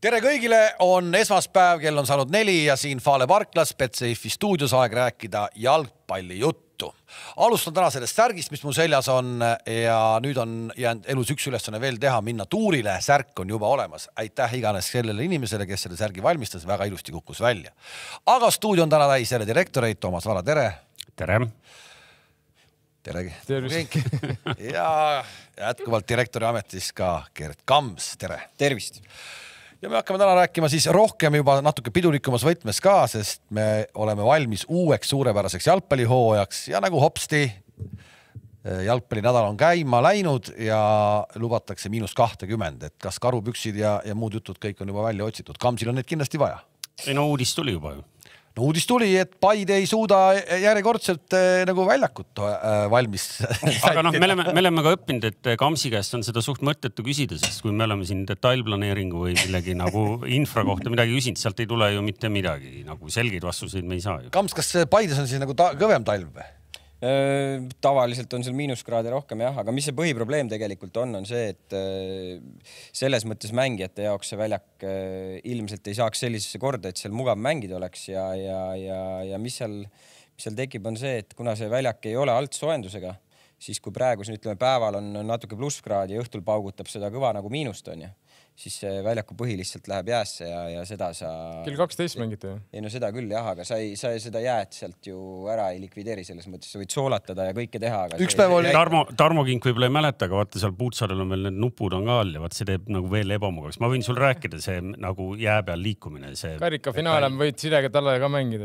Tere kõigile, on esmaspäev, kell on saanud 4 ja siin Fale Parklas Betsafe'i stuudios aeg rääkida jalgpalli juttu. Alustan täna sellest särgist, mis mu seljas on ja nüüd on jäänud elus üks ülesanne veel teha, minna tuurile, särk on juba olemas. Aitäh iganes sellele inimesele, kes selle särgi valmistas, väga ilusti kukkus välja. Aga stuudio on täna täis jälle direktoreid, Toomas Vara, tere! Tere! Teregi! Tervist! Ja jätkuvalt direktori ametis ka Gert Kams, tere! Tervist! Ja me hakkame täna rääkima siis rohkem juba natuke pidulikumas võtmes ka, sest me oleme valmis uueks suurepäraseks jalgpallihooajaks ja nagu hopsti jalgpallinädal on käima läinud ja lubatakse -20, et kas karupüksid ja muud jutud kõik on juba välja otsitud. Kamsil on neid kindlasti vaja. No uudis tuli juba ju. No uudis tuli, et Paide ei suuda järjekordselt nagu väljakut valmis. Aga me oleme ka õppinud, et Kamsi käest on seda suht mõttetu küsida, sest kui me oleme siin detailplaneeringu või millegi nagu infra kohta midagi küsinud, sealt ei tule ju mitte midagi, nagu selgeid vastuseid me ei saa ju. Kams, kas Paides on siis nagu kõvem talv või? Tavaliselt on seal -kraade rohkem jah, aga mis see põhiprobleem tegelikult on see, et selles mõttes mängijate jaoks see väljak ilmselt ei saaks sellisesse korda, et seal mugav mängida oleks ja mis seal tekib on see, et kuna see väljak ei ole altsoojendusega, siis kui praegu ütleme päeval on natuke +kraad ja õhtul paugutab seda kõva nagu miinust on ja siis see väljaku põhi lihtsalt läheb jäässe ja seda sa... Kell 12 mängite ju? Ei no seda küll jah, aga sa seda jääd sealt ju ära ei likvideeri selles mõttes. Sa võid soolatada ja kõike teha. Aga üks päev oli... Tarmo Kink võib-olla ei mäleta, aga vaata seal Puutsaarel on veel need nupud on ka all ja vaat see teeb nagu veel ebamugavaks. Ma võin sul rääkida see nagu jää peal liikumine. Karika finaal on võid sidega talle ka mängida.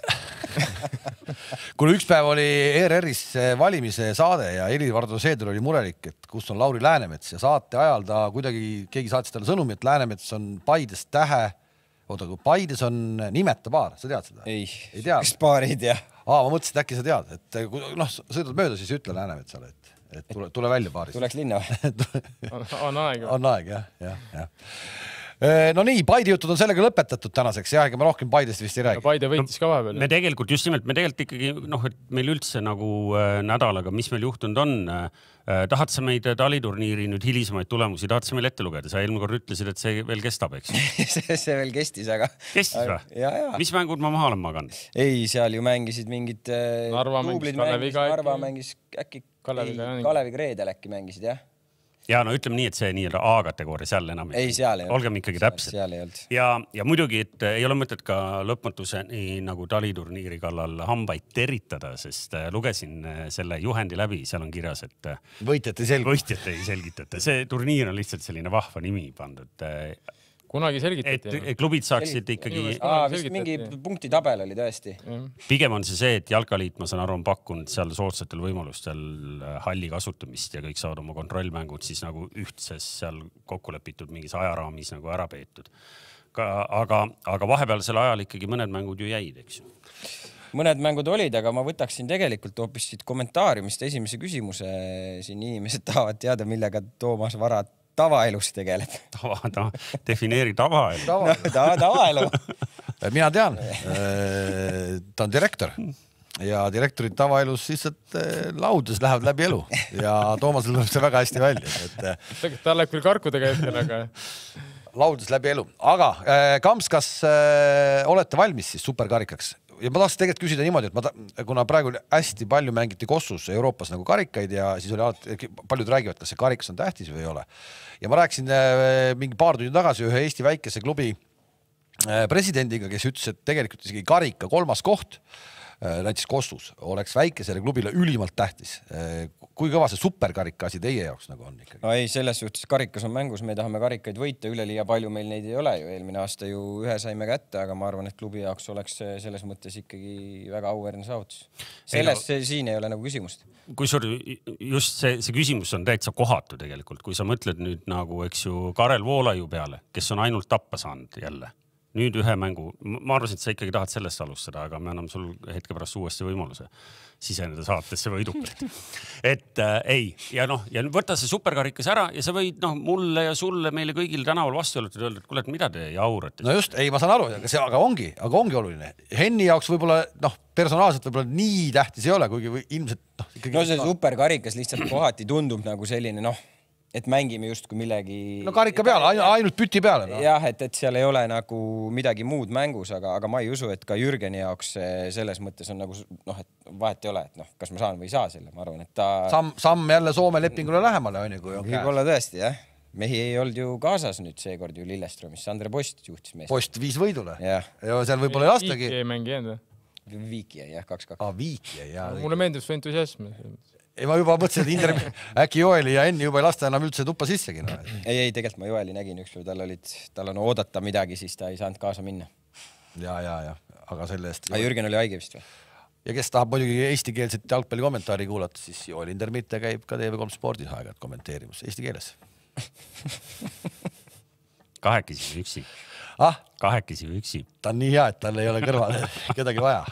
Kuna üks päev oli ERR-is valimise saade ja Helir-Valdor Seeder oli murelik, et kus on Lauri Läänemets ja saate ajal ta kuidagi keegi saatis talle sõnumi, et Läänemets on Paides tähe. Oota, kui Paides on nimeta paar, sa tead seda? Ei tea. Kas paar ei tea? Ma mõtlesin, et äkki sa tead, et sõidad mööda, siis ütle Läänemetsale, et tule välja paarist. Tuleks linna On aeg. On aeg, jah. No nii, Paide jutud on sellega lõpetatud tänaseks ja me rohkem Paidest vist ei räägi. Paide võitis ka vahepeal. Me tegelikult ikkagi, et meil üldse nagu nädalaga, mis meil juhtunud on, tahad sa meid taliturniiri nüüd hilisemaid tulemusi, tahad sa meil ette lugeda? Sa eelmine kord ütlesid, et see veel kestab, eks? see veel kestis, aga... Kestis või? Ja. Mis mängud ma maha olen maganud? Ei, seal ju mängisid mingid Narva mängis äkki Kalevi Kreedel äkki mängisid, jah? Ja no ütleme nii, et see nii-öelda A-kategooria seal enam ei seal ei olnud. Olgem ikkagi täpselt. Ja muidugi, et ei ole mõtet ka lõpmatuseni nagu taliturniiri kallal hambaid teritada, sest lugesin selle juhendi läbi, seal on kirjas, et võitjat ei selgitata. See turniir on lihtsalt selline vahva nimi pandud. Kunagi selgitati. Et klubid saaksid ikkagi... Vist mingi punktitabel oli tõesti. Pigem on see, et Jalkaliit, ma saan aru, on pakkunud seal soodsatel võimalustel halli kasutamist ja kõik saavad oma kontrollmängud siis nagu ühtses seal kokku lepitud mingis ajaraamis nagu ära peetud. Aga vahepealsel ajal ikkagi mõned mängud ju jäid, eks ju? Mõned mängud olid, aga ma võtaksin tegelikult hoopis siit kommentaariumist esimese küsimuse. Siin inimesed tahavad teada, millega Toomas Vara tavaelus tegeleb. Defineeri tavaelu. Tavaelu. Mina tean. Ta on direktor ja direktorid tavaelus lihtsalt laudes lähevad läbi elu ja Toomasel tuleb see väga hästi välja. Ta läheb küll karkudega hetkel, aga... Laudes läbi elu. Aga Kams, kas olete valmis siis superkarikaks? Ja ma tahaks tegelikult küsida niimoodi, et kuna praegu hästi palju mängiti Kossus Euroopas nagu karikaid ja siis oli alati, paljud räägivad, kas see karikas on tähtis või ei ole. Ja ma rääkisin mingi paar tundi tagasi ühe Eesti väikese klubi presidendiga, kes ütles, et tegelikult isegi karika 3. koht näiteks Kossus oleks väikesele klubile ülimalt tähtis. Kui kõva see superkarika asi teie jaoks nagu on ikkagi? No ei, selles suhtes karikas on mängus, me tahame karikaid võita, üleliia palju meil neid ei ole ju. Eelmine aasta ju ühe saime kätte, aga ma arvan, et klubi jaoks oleks selles mõttes ikkagi väga auväärne saavutus. Siin ei ole nagu küsimust. Kui just see küsimus on täitsa kohatu tegelikult, kui sa mõtled nüüd nagu, eks ju, Karel Voolaju peale, kes on ainult tappa saanud jälle. Nüüd ühe mängu, ma arvasin, et sa ikkagi tahad sellest alustada, aga me anname sul hetke pärast uuesti võimaluse siseneda saatesse võidukalt. Et ei, ja võta see superkarikas ära ja sa võid mulle ja sulle meile kõigil tänaval vastu öelda, et kuule, mida te jaurate? No just, ei, ma saan aru, aga ongi oluline. Henni jaoks võib-olla, personaalselt võib-olla nii tähtis ei ole, kuigi ilmselt... No see superkarikas lihtsalt kohati tundub nagu selline, et mängime justkui millegi. No karika peale, ainult püti peale. No. Jah, et seal ei ole nagu midagi muud mängus, aga ma ei usu, et ka Jürgeni jaoks selles mõttes on nagu, noh, et vahet ei ole, et noh, kas ma saan või ei saa selle, ma arvan, et ta... Samm jälle Soome lepingule lähemale, on ju, kui on käes. Võib-olla tõesti, jah. Mehi ei olnud ju kaasas nüüd seekord ju Lillestroomis. Andrei Post juhtis meest. Post 5 võidule. Ja seal võib-olla ei lastagi. Viiki ei mängi enda. Viiki jäi, jah, 2-2. Viiki jäi, jah. Mulle meeldib su entusiasm. Ei, ma juba mõtlesin, et äkki Joeli ja Enni juba ei lasta enam üldse tuppa sissegi. No. Ei, tegelikult ma Joeli nägin ükspäev, tal on oodata midagi, siis ta ei saanud kaasa minna. Ja, aga selle eest... Aga Jürgen oli haige vist või? Ja kes tahab muidugi eestikeelset jalgpalli kommentaari kuulata, siis Joel Indermitte käib ka TV3 Spordis aegad kommenteerimas eesti keeles. Kahekesi või üksi? Kahekesi või üksi? Ta on nii hea, et tal ei ole kõrvale kedagi vaja.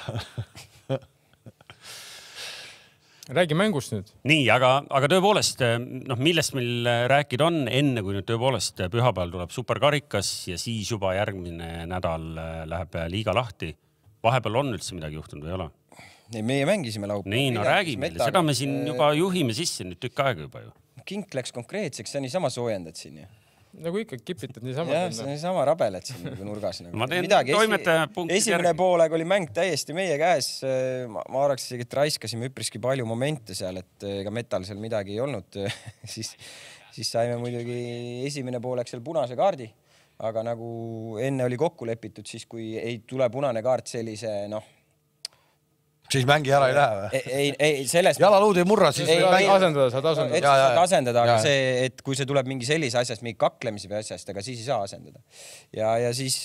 Räägi mängust nüüd. Nii, aga tõepoolest, millest meil rääkida on enne, kui nüüd tõepoolest pühapäeval tuleb superkarikas ja siis juba järgmine nädal läheb liiga lahti. Vahepeal on üldse midagi juhtunud või ei ole? Meie mängisime laupäeval. Nii, no räägi meile. Seda me siin juba juhime sisse nüüd tükk aega juba ju. Kink läks konkreetseks, see on niisama soojendad siin ju. Nagu ikka kipitad niisama. Jah, see on niisama rabeled siin nurgas. Ma teen toimetaja punkti esimene poolega oli mäng täiesti meie käes. Ma arvaks isegi, et raiskasime üpriski palju momente seal, et ega Metal seal midagi ei olnud. siis saime muidugi esimene pooleks seal punase kaardi. Aga nagu enne oli kokku lepitud, siis kui ei tule punane kaart sellise, siis mängi ära ei lähe või? Ei, sellest... Jalaluud ei murra, siis... Asendada, saad asendada. Saad asendada, aga see, et kui see tuleb mingi sellise asjast, mingi kaklemisi või asjast, aga siis ei saa asendada. Ja siis...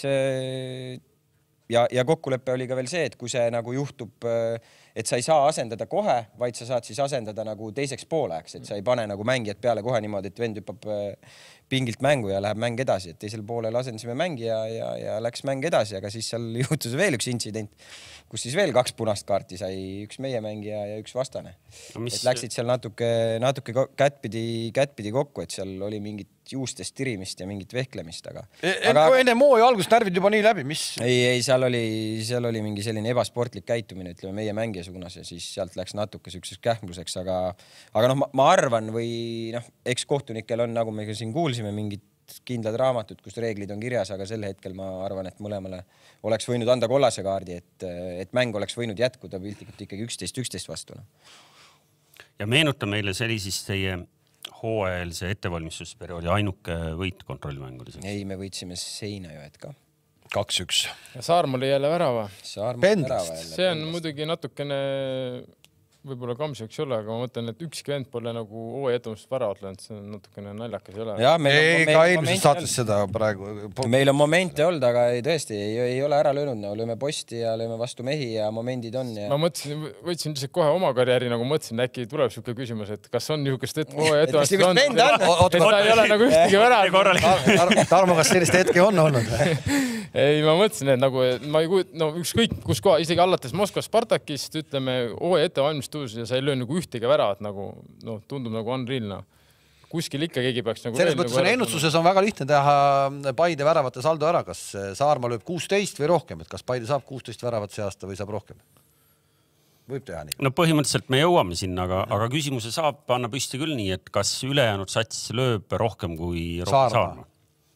Ja kokkuleppe oli ka veel see, et kui see nagu juhtub, et sa ei saa asendada kohe, vaid sa saad siis asendada nagu teiseks pooleks, et sa ei pane nagu mängijad peale kohe niimoodi, et vend hüppab pingilt mängu ja läheb mäng edasi, et teisel poolel asendasime mängi ja läks mäng edasi, aga siis seal juhtus veel üks intsident, kus siis veel 2 punast kaarti sai, üks meie mängija ja üks vastane. Et läksid seal natuke kättpidi kokku, et seal oli mingit juustest tirimist ja mingit vehklemist, aga... Enne mooja algust närvid juba nii läbi, mis... Ei, seal oli mingi selline ebasportlik käitumine, ütleme meie mängija suunas ja siis sealt läks natuke sükses kähmluseks, aga ma arvan või eks kohtunikel on, nagu me siin kuulsime, mingid kindlad raamatud, kus reeglid on kirjas, aga sel hetkel ma arvan, et mõlemale oleks võinud anda kollase kaardi, et mäng oleks võinud jätkuda piltlikult ikkagi 11 vastu. Ja meenuta meile, see oli siis teie hooajalise ettevalmistusperioodi ainuke võit kontrollmängudes. Ei, me võitsime Seinajõed ka. 2-1. Ja Saarmal oli jälle värava. See on muidugi natukene... Võib-olla Kams võiks olla, aga ma mõtlen, et ükski vend pole nagu hooaja ettevalmistus väravat löönud, see on natukene naljakas ei ole. Ei, ka eelmises saates seda praegu... Meil on momente olnud, aga tõesti ei ole ära löönud. Lööme posti ja lööme vastu mehi ja momendid on. Ja... Ma mõtlesin, võtsin lihtsalt kohe oma karjääri, nagu mõtlesin, äkki tuleb siuke küsimus, et kas on niisugust hooaja ettevalmistus on? Et ta ei ole nagu ühtegi väravat. Tarmo, kas sellist hetke on olnud? Ei, ma mõtlesin, et nagu ma ei kujuta, ükskõik kus koha, isegi allates Moskva Spartakist, ütleme, hooaja ettevalmistus ja sa ei löö nagu ühtegi väravat, nagu tundub nagu unreal. Kuskil ikka keegi peaks nagu... Selles mõttes on ennutsuses on väga lihtne teha Paide väravate saldo ära, kas Saarma lööb 16 või rohkem, et kas Paide saab 16 väravat see aasta või saab rohkem? Võib teha nii. No põhimõtteliselt me jõuame sinna, aga küsimuse saab panna püsti küll nii, et kas ülejäänud sats lööb rohkem kui Saarma?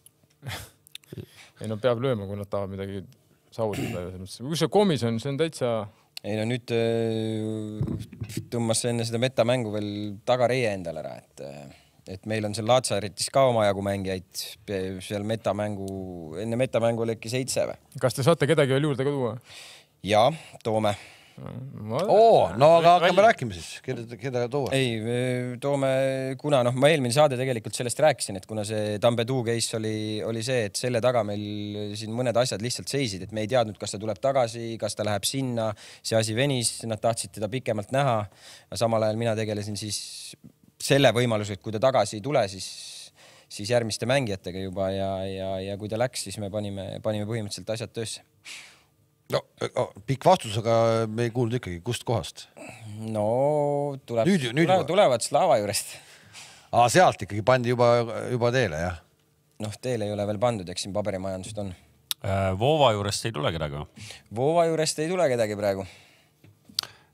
Ei, peab lööma, kui nad tahavad midagi saavutada. Kui see komisjon, see on täitsa... Ei, nüüd tõmmas enne seda metamängu veel tagareie endale ära, et meil on seal Laatsaretis ka omajagu mängijaid seal enne metamängu oli äkki 7 või? Kas te saate kedagi veel juurde ka tuua? Jaa, toome. No aga hakkame rääkima siis, keda tuua? Ei, toome, kuna ma eelmine saade tegelikult sellest rääkisin, et kuna see Tambedu case oli see, et selle taga meil siin mõned asjad lihtsalt seisid, et me ei teadnud, kas ta tuleb tagasi, kas ta läheb sinna, see asi venis, nad tahtsid teda pikemalt näha. Samal ajal mina tegelesin siis selle võimalusega, kui ta tagasi ei tule, siis järgmiste mängijatega juba ja kui ta läks, siis me panime põhimõtteliselt asjad töösse. No, pikk vastus, aga me ei kuulnud ikkagi, kust kohast? No, tulevad Slava juurest. Sealt ikkagi pandi juba teele, jah? Teele ei ole veel pandud, eks siin paberimajandust on. Voova juurest ei tule kedagi? Voova juurest ei tule kedagi praegu.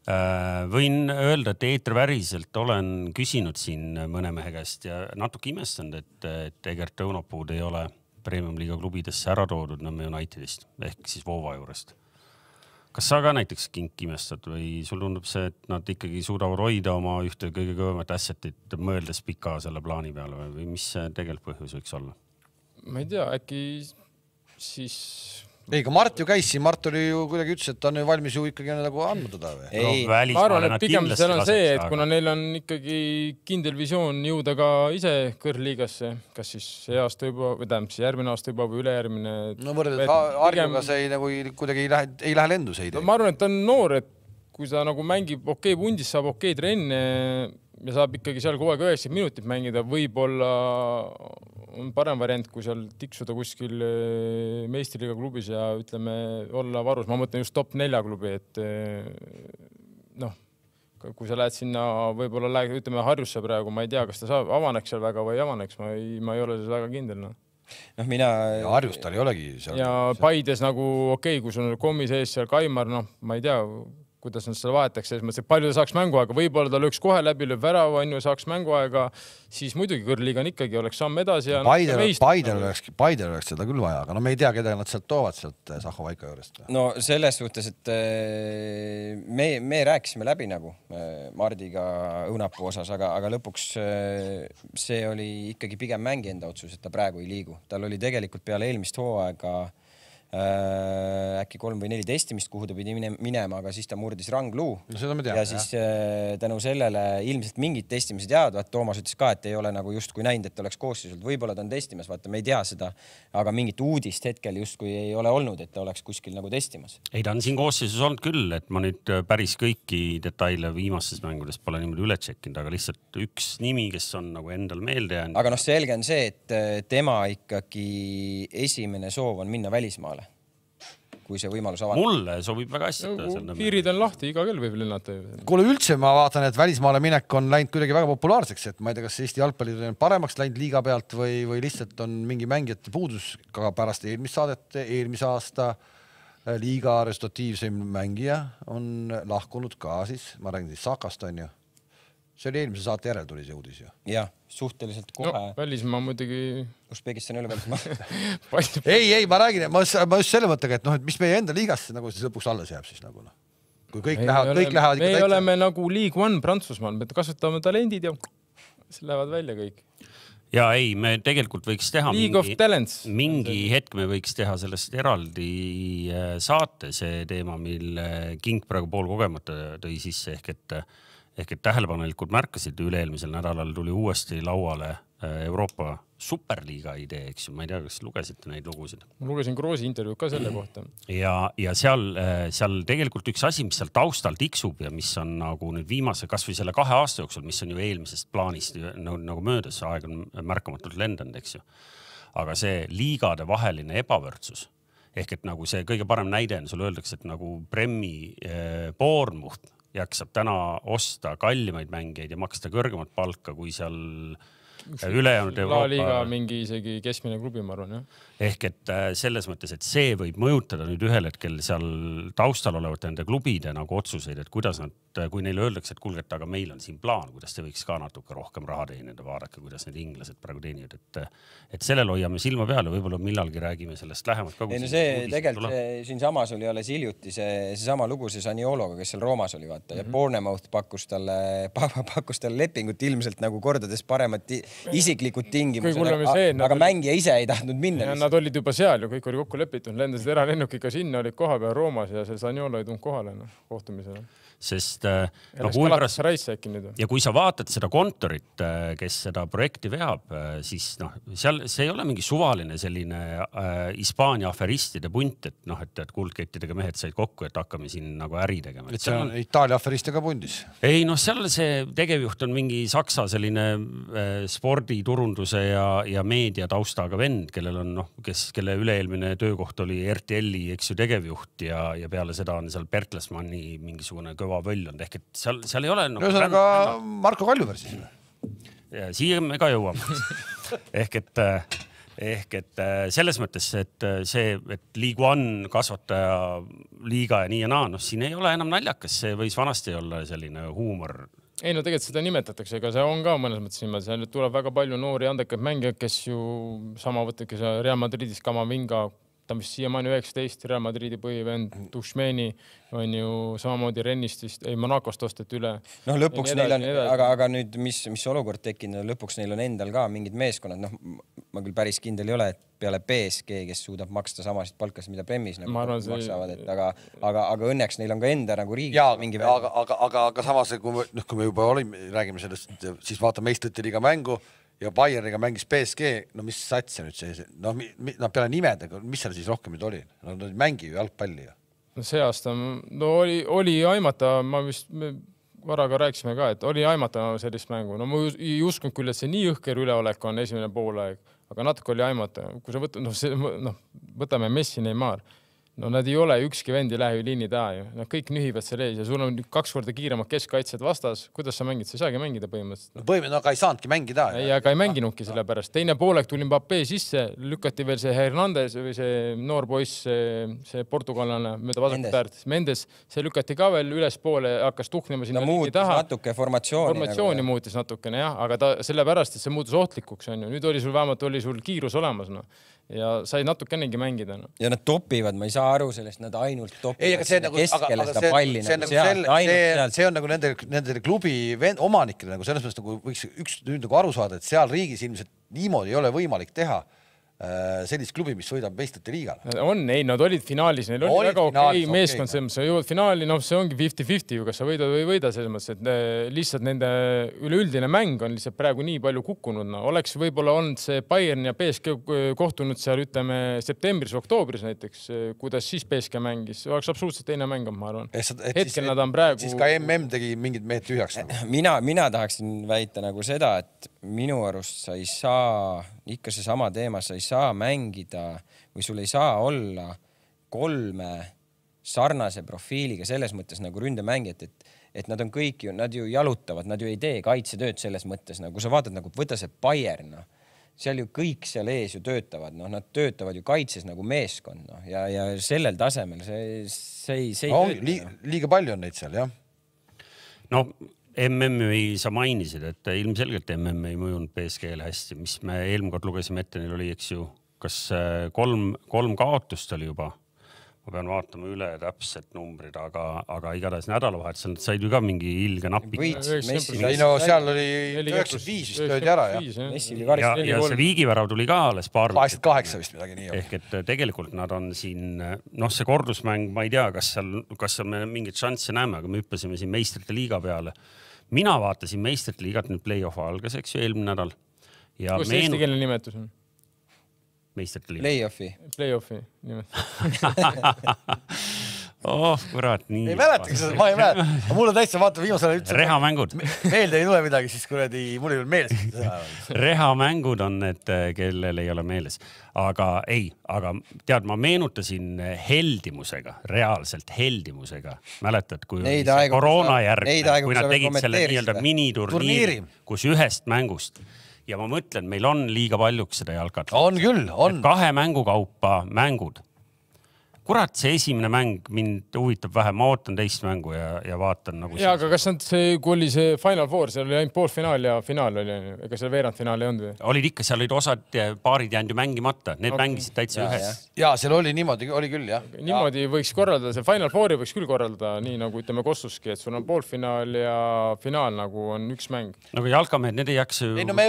Võin öelda, et eetriväriselt olen küsinud siin mõne mehe käest ja natuke imestanud, et Egert Õunapuud ei ole Premium-liiga klubidesse ära toodud Nõmme Unitedist ehk siis Voova juurest. Kas sa ka näiteks Kink imestad või sul tundub see, et nad ikkagi suudavad hoida oma ühte kõige kõvemat assetit mõeldes pika selle plaani peale või mis see tegelikult põhjus võiks olla? Ma ei tea, äkki siis... Ei, ka Mart ju käis siin, Mart oli ju kuidagi ütles, et ta on valmis ju ikkagi nagu andmutada või? Ei, ma arvan, et pigem seal on see, et kuna neil on ikkagi kindel visioon jõuda ka ise kõrgliigasse, kas siis see aasta juba, või tähendab siis järgmine aasta juba või ülejärgmine. No võrreldes Harjuga see nagu kuidagi ei lähe lendu see idee. Ma arvan, et ta on noor, et kui ta nagu mängib pundis, saab trenne ja saab ikkagi seal kogu aeg 90 minutit mängida, võib-olla on parem variant, kui seal tiksuda kuskil meistriliiga klubis ja ütleme olla varus. Ma mõtlen just top 4 klubi, et kui sa lähed sinna, võib-olla ütleme Harjusse praegu, ma ei tea, kas ta saab avaneks seal väga või avaneks, ma ei ole väga kindel. Mina... Ja Harjus tal ei olegi seal. Ja Paides nagu kui sul on kommi sees seal Kaimar, ma ei tea, kuidas nad seda vahetaks, selles mõttes, et palju ta saaks mänguaega, võib-olla ta lööks kohe läbi, lööb värava, saaks mänguaega, siis muidugi kõrliiga on ikkagi, oleks samm edasi. Ja Paidel oleks seda küll vaja, aga me ei tea, keda nad sealt toovad sealt Sahhovaika juurest. No selles suhtes, et me rääkisime läbi nagu Mardiga Õunapuu osas, aga lõpuks see oli ikkagi pigem mängi enda otsus, et ta praegu ei liigu. Tal oli tegelikult peale eelmist hooaega äkki 3 või 4 testimist, kuhu ta pidi minema, aga siis ta murdis rangluu. No seda me teame, ja siis tänu sellele ilmselt mingid testimised jäävad. Toomas ütles ka, et ei ole nagu just kui näinud, et oleks koosseisult. Võib-olla ta on testimas, vaata, me ei tea seda, aga mingit uudist hetkel just kui ei ole olnud, et ta oleks kuskil nagu testimas. Ei, ta on siin koosseisus olnud küll, et ma nüüd päris kõiki detaile viimases mängudes pole niimoodi üle tšekkinud, aga lihtsalt üks nimi, kes on nagu endal meelde jäänud. Aga selge on see, et tema ikkagi esimene soov on minna välismaale. Kui see võimalus avada. Mulle sobib väga hästi. Piirid on lahti, iga kell võib linnata. Kuule üldse ma vaatan, et välismaale minek on läinud kuidagi väga populaarseks, et ma ei tea, kas Eesti jalgpallid on paremaks läinud liiga pealt või lihtsalt on mingi mängijate puudus ka pärast eelmist saadet. Eelmise aasta liiga resultatiivsem mängija on lahkunud ka siis, ma räägin siis Sakast on ju. See oli eelmise saate järel tuli see uudis ju. Jah, suhteliselt kohe. No, välismaa muidugi... Usbekistan ei ole välismaa. ei, ma räägin, ma just selle mõttega, et mis meie enda liigasse nagu siis lõpuks alles jääb siis nagu. Kui kõik lähevad me oleme nagu League One Prantsusmaal, me kasvatame talendid ja lähevad välja kõik. Ja ei, me tegelikult võiks teha mingi hetk me võiks teha sellest eraldi saate see teema, mille Kink praegu pool kogemata tõi sisse ehk et tähelepanelikult märkasid üle-eelmisel nädalal tuli uuesti lauale Euroopa Superliiga idee, eks ju, ma ei tea, kas lugesite neid lugusid? Ma lugesin Kroosi intervjuud ka selle kohta. Ja seal tegelikult üks asi, mis seal taustal tiksub ja mis on nagu nüüd viimase, kas või selle 2 aasta jooksul, mis on ju eelmisest plaanist nagu möödas, aeg on märkamatult lendanud, eks ju. Aga see liigade vaheline ebavõrdsus, ehk et nagu see kõige parem näide on, sul öeldakse, et nagu Premmi Bournemouth jaksab täna osta kallimaid mängijaid ja maksta kõrgemat palka, kui seal ülejäänud Euroopa... Liiga mingi isegi keskmine klubi, ma arvan, jah. Ehk et selles mõttes, et see võib mõjutada nüüd ühel hetkel seal taustal olevate nende klubide nagu otsuseid, et kuidas nad, kui neile öeldakse, et kuulge, aga meil on siin plaan, kuidas te võiks ka natuke rohkem raha teenida, vaadake, kuidas need inglased praegu teenivad, et sellel hoiame silma peale, võib-olla millalgi räägime sellest lähemalt. See tegelikult siin samas oli alles hiljuti see sama lugu see Zaniologa, kes seal Roomas oli, vaata, ja Bournemouth pakkus talle lepingut ilmselt nagu kordades paremat isiklikud tingimused, aga mängija ise ei tahtnud minna. Nad olid juba seal ju, kõik oli kokku lepitud, lendasid eralennukiga sinna, olid koha peal Roomas ja see Zaniolo ei tulnud kohale kohtumisele. Sest ja kui sa vaatad seda kontorit, kes seda projekti veab, siis seal see ei ole mingi suvaline selline Hispaania aferistide punt, et kuldkettidega mehed said kokku, et hakkame siin nagu äri tegema. Et see on Itaalia aferistega pundis? Ei, seal see tegevjuht on mingi Saksa selline sporditurunduse ja meedia taustaga vend, kellel on, kelle üle-eelmine töökoht oli RTL-i, eks ju, tegevjuht ja peale seda on seal Bertelsmanni mingisugune kõva võll on, ehk et seal ei ole... Ühesõnaga Marko Kaljuver siis. Ja siia me ka jõuame. Ehk et ehk et selles mõttes, et see, et League One kasvataja liiga ja nii ja naa, noh, siin ei ole enam naljakas, see võis vanasti olla selline huumor. Ei no tegelikult seda nimetatakse, ega see on ka mõnes mõttes niimoodi, seal tuleb väga palju noori andekaid mängijaid, kes ju sama võtake Real Madridis Kamavinga, ta on vist siiamaani 19, Real Madridi põhivend, Dušmeni on ju samamoodi Rennist vist, Monacost osteti üle. Noh, lõpuks neil on, aga nüüd mis olukord tekkinud, lõpuks neil on endal ka mingid meeskonnad, noh, ma küll päris kindel ei ole, et peale PSG, kes suudab maksta samasid palkasid, mida Premis nagu maksavad, et aga õnneks neil on ka enda nagu riigi mingi aga samas, kui me juba räägime sellest, siis vaata meistrite liiga mängu ja Bayerniga mängis PSG, no mis sats see nüüd see, no peale nimedega, mis seal siis rohkem nüüd oli? No mängi ju jalgpalli ju. No see aasta, no oli aimata, ma vist varaga rääkisime ka, et oli aimata sellist mängu. No ma ei uskunud küll, et see nii õhker üleolek on esimene poolaeg, aga natuke oli aimata. Kui sa võtame Messi, Neymar, no nad ei ole, ükski vend ei lähe ju liini taha ju. Nad kõik nühivad selle ees ja sul on 2 korda kiiremad keskkaitsed vastas. Kuidas sa mängid? Sa ei saagi mängida põhimõtteliselt. No aga ei saanudki mängida. Ei, aga ei mänginudki selle pärast. Teine poolek tuli Mbappé sisse, lükati veel see Hernandez või see noor poiss, see portugallane mööda vasakut äärt. Mendes, see lükati ka veel üles poole, hakkas tuhnema sinna liini taha. Natuke formatsiooni muutis natukene, jah, aga ta sellepärast, et see muutus ohtlikuks on ju. Nüüd oli sul vähemalt kiirus olemas, no. Ja sai natuke ennegi mängida. No. Ja nad topivad, ma ei saa aru sellest, nad ainult topivad keskele seda palli. See on nagu nende klubi omanikele nagu selles mõttes nagu võiks üks nüüd nagu aru saada, et seal riigis ilmselt niimoodi ei ole võimalik teha sellist klubi, mis võidab meistrite liigal. On, ei, nad olid finaalis, neil oli väga okei meeskond, see jõuad finaali, no see ongi 50-50 ju, kas sa võidad või ei võida selles mõttes, et lihtsalt nende üleüldine mäng on lihtsalt praegu nii palju kukkunud. No. Oleks võib-olla olnud see Bayern ja PSG kohtunud seal, ütleme, septembris, oktoobris näiteks, kuidas siis PSG mängis, oleks absoluutselt teine mäng, ma arvan. Hetkel nad on praegu... Siis ka MM tegi mingid mehed tühjaks. Mina tahaksin väita nagu seda, et minu arust sa ei saa, ikka see sama teema, sa ei saa mängida või sul ei saa olla 3 sarnase profiiliga selles mõttes nagu ründemängijad, et nad on kõik ju, nad ju jalutavad, nad ju ei tee kaitsetööd selles mõttes, nagu sa vaatad, nagu võta see Bayern, no. Seal ju kõik seal ees ju töötavad, no nad töötavad ju kaitses nagu meeskond, no. Ja sellel tasemel see ei tööta. Liiga palju on neid seal, jah. No MM-i sa mainisid, et ilmselgelt MM ei mõjunud PSG-le hästi, mis me eelmine kord lugesime ette, neil oli, eks ju, kas 3 kaotust oli juba. Ma pean vaatama üle täpselt numbrid, aga igatahes nädalavahetusel nad said ju ka mingi ilge napi. Seal oli 95 vist löödi ära, jah. Ja see viigivärav tuli ka alles paar. 88 vist midagi nii. Ehk et tegelikult nad on siin, see kordusmäng, ma ei tea, kas me mingit šansse näeme, aga me hüppasime siin meistrite liiga peale. Mina vaatasin meistrite liigat, nüüd play-off algas, eks ju, eelmine nädal. Kus eestikeelne nimetus on? Meistrite liiga. Play-offi nimetus. Kurat, nii. Ei mäletagi seda, ma ei mäleta. Mulle täitsa vaata viimasele üldse. Rehamängud. Meelde ei tule midagi, siis kuradi, mul ei ole meeles. Rehamängud on need, kellel ei ole meeles. Aga tead, ma meenutasin heldimusega, reaalselt heldimusega. Mäletad, kui koroona järg, kui nad tegid selle nii-öelda miniturniiri, kus ühest mängust. Ja ma mõtlen, meil on liiga paljuks seda jalkat. On küll, on. 2 mängukaupa mängud. Kurat, see esimene mäng mind huvitab vähe, ma ootan teist mängu ja vaatan nagu... Ja, aga kas kui oli see Final Four, seal oli ainult poolfinaal ja finaal oli, ega seal veerandfinaal ei olnud või? Olid ikka, seal olid osad paarid jäänud ju mängimata, need mängisid täitsa ühes. Ja, seal oli niimoodi, oli küll, jah. Niimoodi võiks korraldada, see Final Fouri võiks küll korraldada, nii nagu ütleme Kossuski, et sul on poolfinaal ja finaal nagu on üks mäng. Nagu jalkamehed, need ei jaksa ju... Ei, no me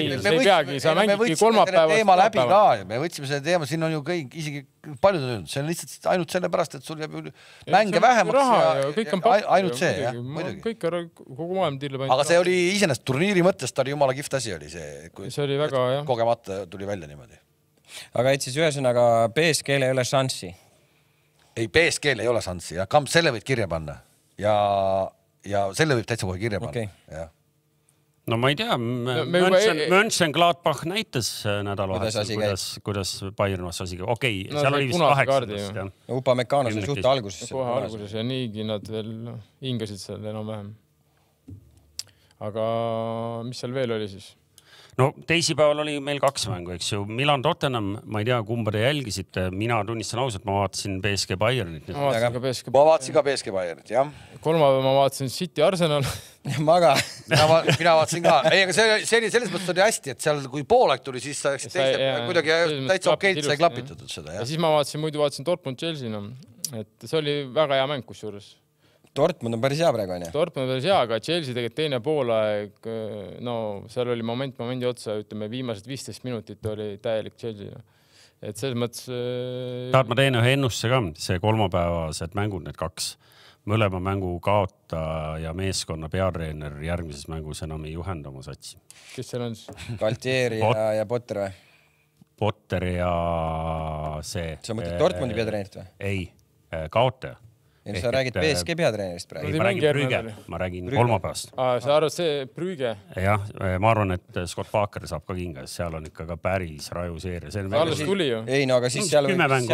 võtsime selle teema, siin on ju kõik, isegi paljud on öelnud, see on lihtsalt ainult selle pärast, et sul jääb mänge vähemaks ja ainult see, jah, muidugi. Kogu maailm tillab ainult. Aga see oli isenest turniiri mõttes, ta oli jumala kihvt asi oli see, kui see oli väga, jah. Kogemata tuli välja niimoodi. Aga et siis ühesõnaga PSG-l ei ole šanssi? Ei, PSG-l ei ole šanssi, jah. Kamp, selle võid kirja panna ja selle võib täitsa kohe kirja panna. Okay. No ma ei tea, Mönchengladbach näitas nädalavahetusel, kuidas Bayern vastasiga. Okei, seal oli vist 8. Upamecano see suht alguses. Kohe alguses ja niigi nad veel hingasid seal enam vähem. Aga mis seal veel oli siis? no teisipäeval oli meil 2 mängu, eks ju. Milan Tottenham, ma ei tea, kumba te jälgisite. Mina tunnistan ausalt, ma vaatasin BSG Bayernit. Ma vaatasin ka BSG Bayernit, jah. Kolmapäeval ma vaatasin City Arsenal. Maga. Mina vaatasin ka. Ei, aga see oli selles mõttes oli hästi, et seal kui poolaeg tuli, siis sa kuidagi täitsa okeilt sai klapitatud seda. Ja siis ma vaatasin Dortmund Chelsea. No. Et see oli väga hea mäng kusjuures. Dortmund on päris hea praegu, on ju? Dortmund on päris hea, aga Chelsea tegelikult teine poolaeg, no seal oli momendi otsa, ütleme viimased 15 minutit oli täielik Chelsea. Et selles mõttes... Tahad ma teen ühe ennustuse ka, see kolmapäevased mängud, need 2. Mõlema mängu kaotaja meeskonna peatreener järgmises mängus enam ei juhenda oma satsi. Kes seal on siis? Galtieri ja Potter või? Potter ja see... Sa mõtled Dortmundi peatreenerit või? Ei, kaotaja. Sa räägid PSG peatreenerist praegu. Ma räägin kolmapäevast. Sa arvad see Brüge? Jah, ma arvan, et Scott Parker saab ka kinga, seal on ikka ka päris raju seeria. Alles tuli ju. Ei, no aga siis seal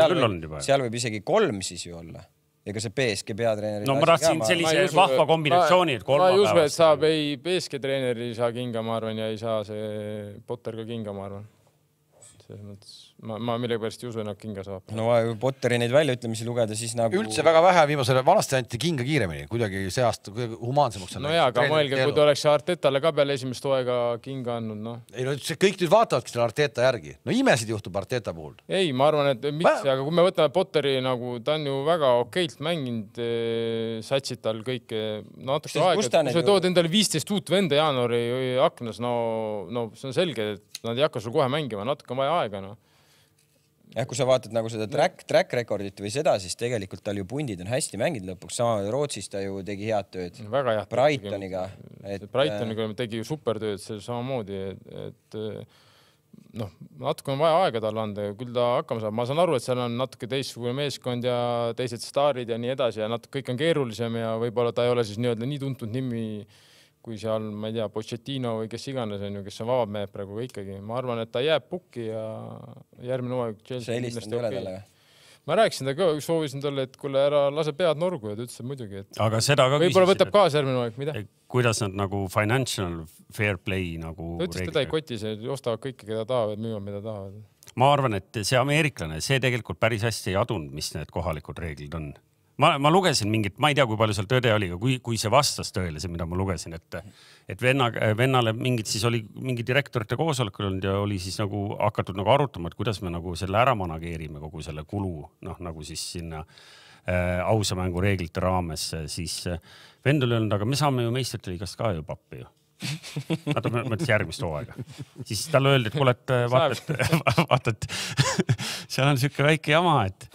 võib isegi 3 siis ju olla. Ega see PSG peatreeneri... No ma tahtsin sellise vahva kombinatsiooni, et kolmapäevast... Ma ei usu, et saab ei PSG treeneri ei saa kinga, ma arvan, ja ei saa see Potter ka kinga, ma arvan. Selles mõttes, ma millegi pärast ei usu, et nad kinga saab. No Potteri neid väljaütlemisi lugeda, siis nagu... Üldse väga vähe viimasele vanasti anti kinga kiiremini, kuidagi see aasta humaansemaks. No jaa, aga mõelge, kui ta oleks Artetale ka peale esimest hooaega kinga andnud, noh. Ei, no kõik nüüd vaatavadki selle Arteta järgi. No imesid juhtub Arteta puhul. Ei, ma arvan, et miks, aga kui me võtame Potteri nagu, ta on ju väga okeilt mänginud, satsid tal kõike natuke aega. Kui sa tood endale 15 uut venda jaanuari aknas, no see on selge, et nad ei hakka sul kohe mängima, natuke on vaja aega, no. Ja kui sa vaatad nagu seda track recordit või seda, siis tegelikult tal ju pundid on hästi mängid lõpuks. Sama Rootsis ta ju tegi head tööd. Väga hea. Brightoniga. Brightoniga tegi ju supertööd samamoodi, et natuke on vaja aega talle anda ja küll ta hakkama saab. Ma saan aru, et seal on natuke teistsugune meeskond ja teised staarid ja nii edasi ja natuke kõik on keerulisem ja võib-olla ta ei ole siis nii tuntud nimi kui seal, ma ei tea, Pochettino või kes iganes on ju, kes on vabad mehed praegu ikkagi. Ma arvan, et ta jääb pukki ja järgmine hooaeg Chelsea kindlasti okei. Ma rääkisin ta ka, soovisin talle, et kuule ära lase pead norgu ja ta ütles muidugi, et aga seda ka võib-olla võtab kaasa järgmine hooaeg, mida? Kuidas nad nagu financial fair play nagu ta ütles, teda ei koti see, ostavad kõike, keda tahavad, müüvad, mida tahavad. Ma arvan, et see ameeriklane, see tegelikult päris hästi ei adunud, mis need kohalikud reeglid on. Ma lugesin mingit, ma ei tea, kui palju seal tõde oli, aga kui see vastas tõele, see, mida ma lugesin, et vennale mingid siis oli mingi direktorite koosolekul olnud ja oli siis nagu hakatud nagu arutama, et kuidas me nagu selle ära manageerime kogu selle kulu, nagu siis sinna ausa mängu reeglite raames, siis vend oli olnud, aga me saame ju meistrite liigast ka ju pappi ju. Vaata, ma mõtlesin järgmist hooaega. Siis talle öeldi, et kuule, vaata, et seal on siuke väike jama, et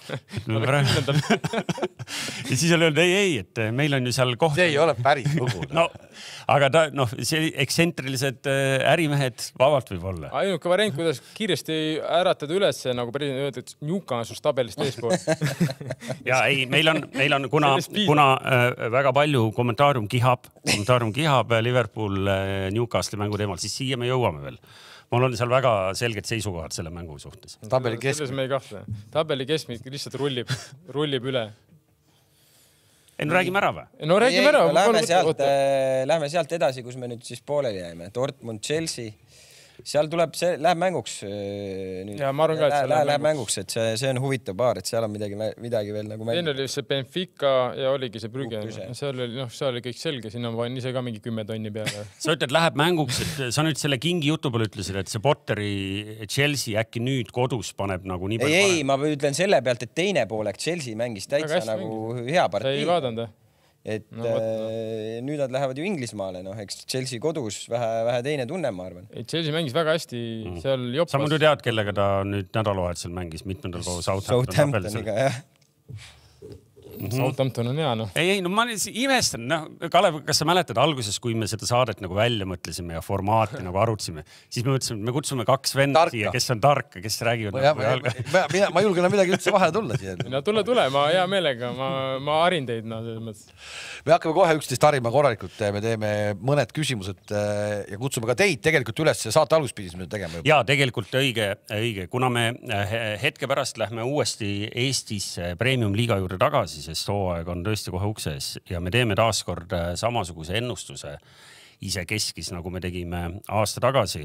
ja siis oli öeldi, ei, et meil on ju seal koht. See ei ole päris lugu. No, aga ta, see eksentrilised ärimehed vabalt võib olla. Ainuke variant, kuidas kiiresti äratada üles, nagu president öeldi, et Njuka on sus tabelist eespool. Ja ei, meil on kuna väga palju kommentaarium kihab Liverpool Newcastle mängu teemal, siis siia me jõuame veel. Mul on seal väga selged seisukohad selle mängu suhtes. Tabeli keskmik lihtsalt rullib üle. No räägime ära või? No räägime ära. Lähme sealt edasi, kus me nüüd siis pooleli jäime. Dortmund, Chelsea. Seal läheb mänguks. Ja ma arvan ka, et läheb mänguks, et see on huvitav paar, et seal on midagi veel nagu mängida. Enne oli see Benfica ja oligi see Brügge. Seal oli kõik selge, sinna on vaja ise ka mingi 10 tonni peale. Sa ütled, läheb mänguks, et sa nüüd selle kingi jutu peale ütlesid, et see Potteri Chelsea äkki nüüd kodus paneb nagu nii palju. Ei, ma ütlen selle pealt, et teine poolek Chelsea mängis täitsa nagu hea partii. Sa ei vaadanud? Et nüüd nad lähevad ju Inglismaale, eks Chelsea kodus vähe teine tunne, ma arvan. Chelsea mängis väga hästi seal jopas. Sa muidu tead, kellega ta nüüd nädalavahetusel mängis mitmendal koos Southamptoniga, jah. Southampton on hea, noh. Ei, ma imestan, Kalev, kas sa mäletad alguses, kui me seda saadet nagu välja mõtlesime ja formaati nagu arutsime, siis me mõtlesime, et me kutsume 2 venda siia, kes on tark, kes räägivad. Ma julgen midagi üldse vahele tulla siia. No tule, ma hea meelega, ma harin teid, selles mõttes. Me hakkame kohe 11 harima korralikult, me teeme mõned küsimused ja kutsume ka teid tegelikult üles saate alguses pidisime tegema. Ja tegelikult õige, kuna me hetke pärast lähme uuesti Eestis Premium Liiga juurde tagasi, sest hooaeg on tõesti kohe ukses ja me teeme taaskord samasuguse ennustuse ise keskis, nagu me tegime aasta tagasi.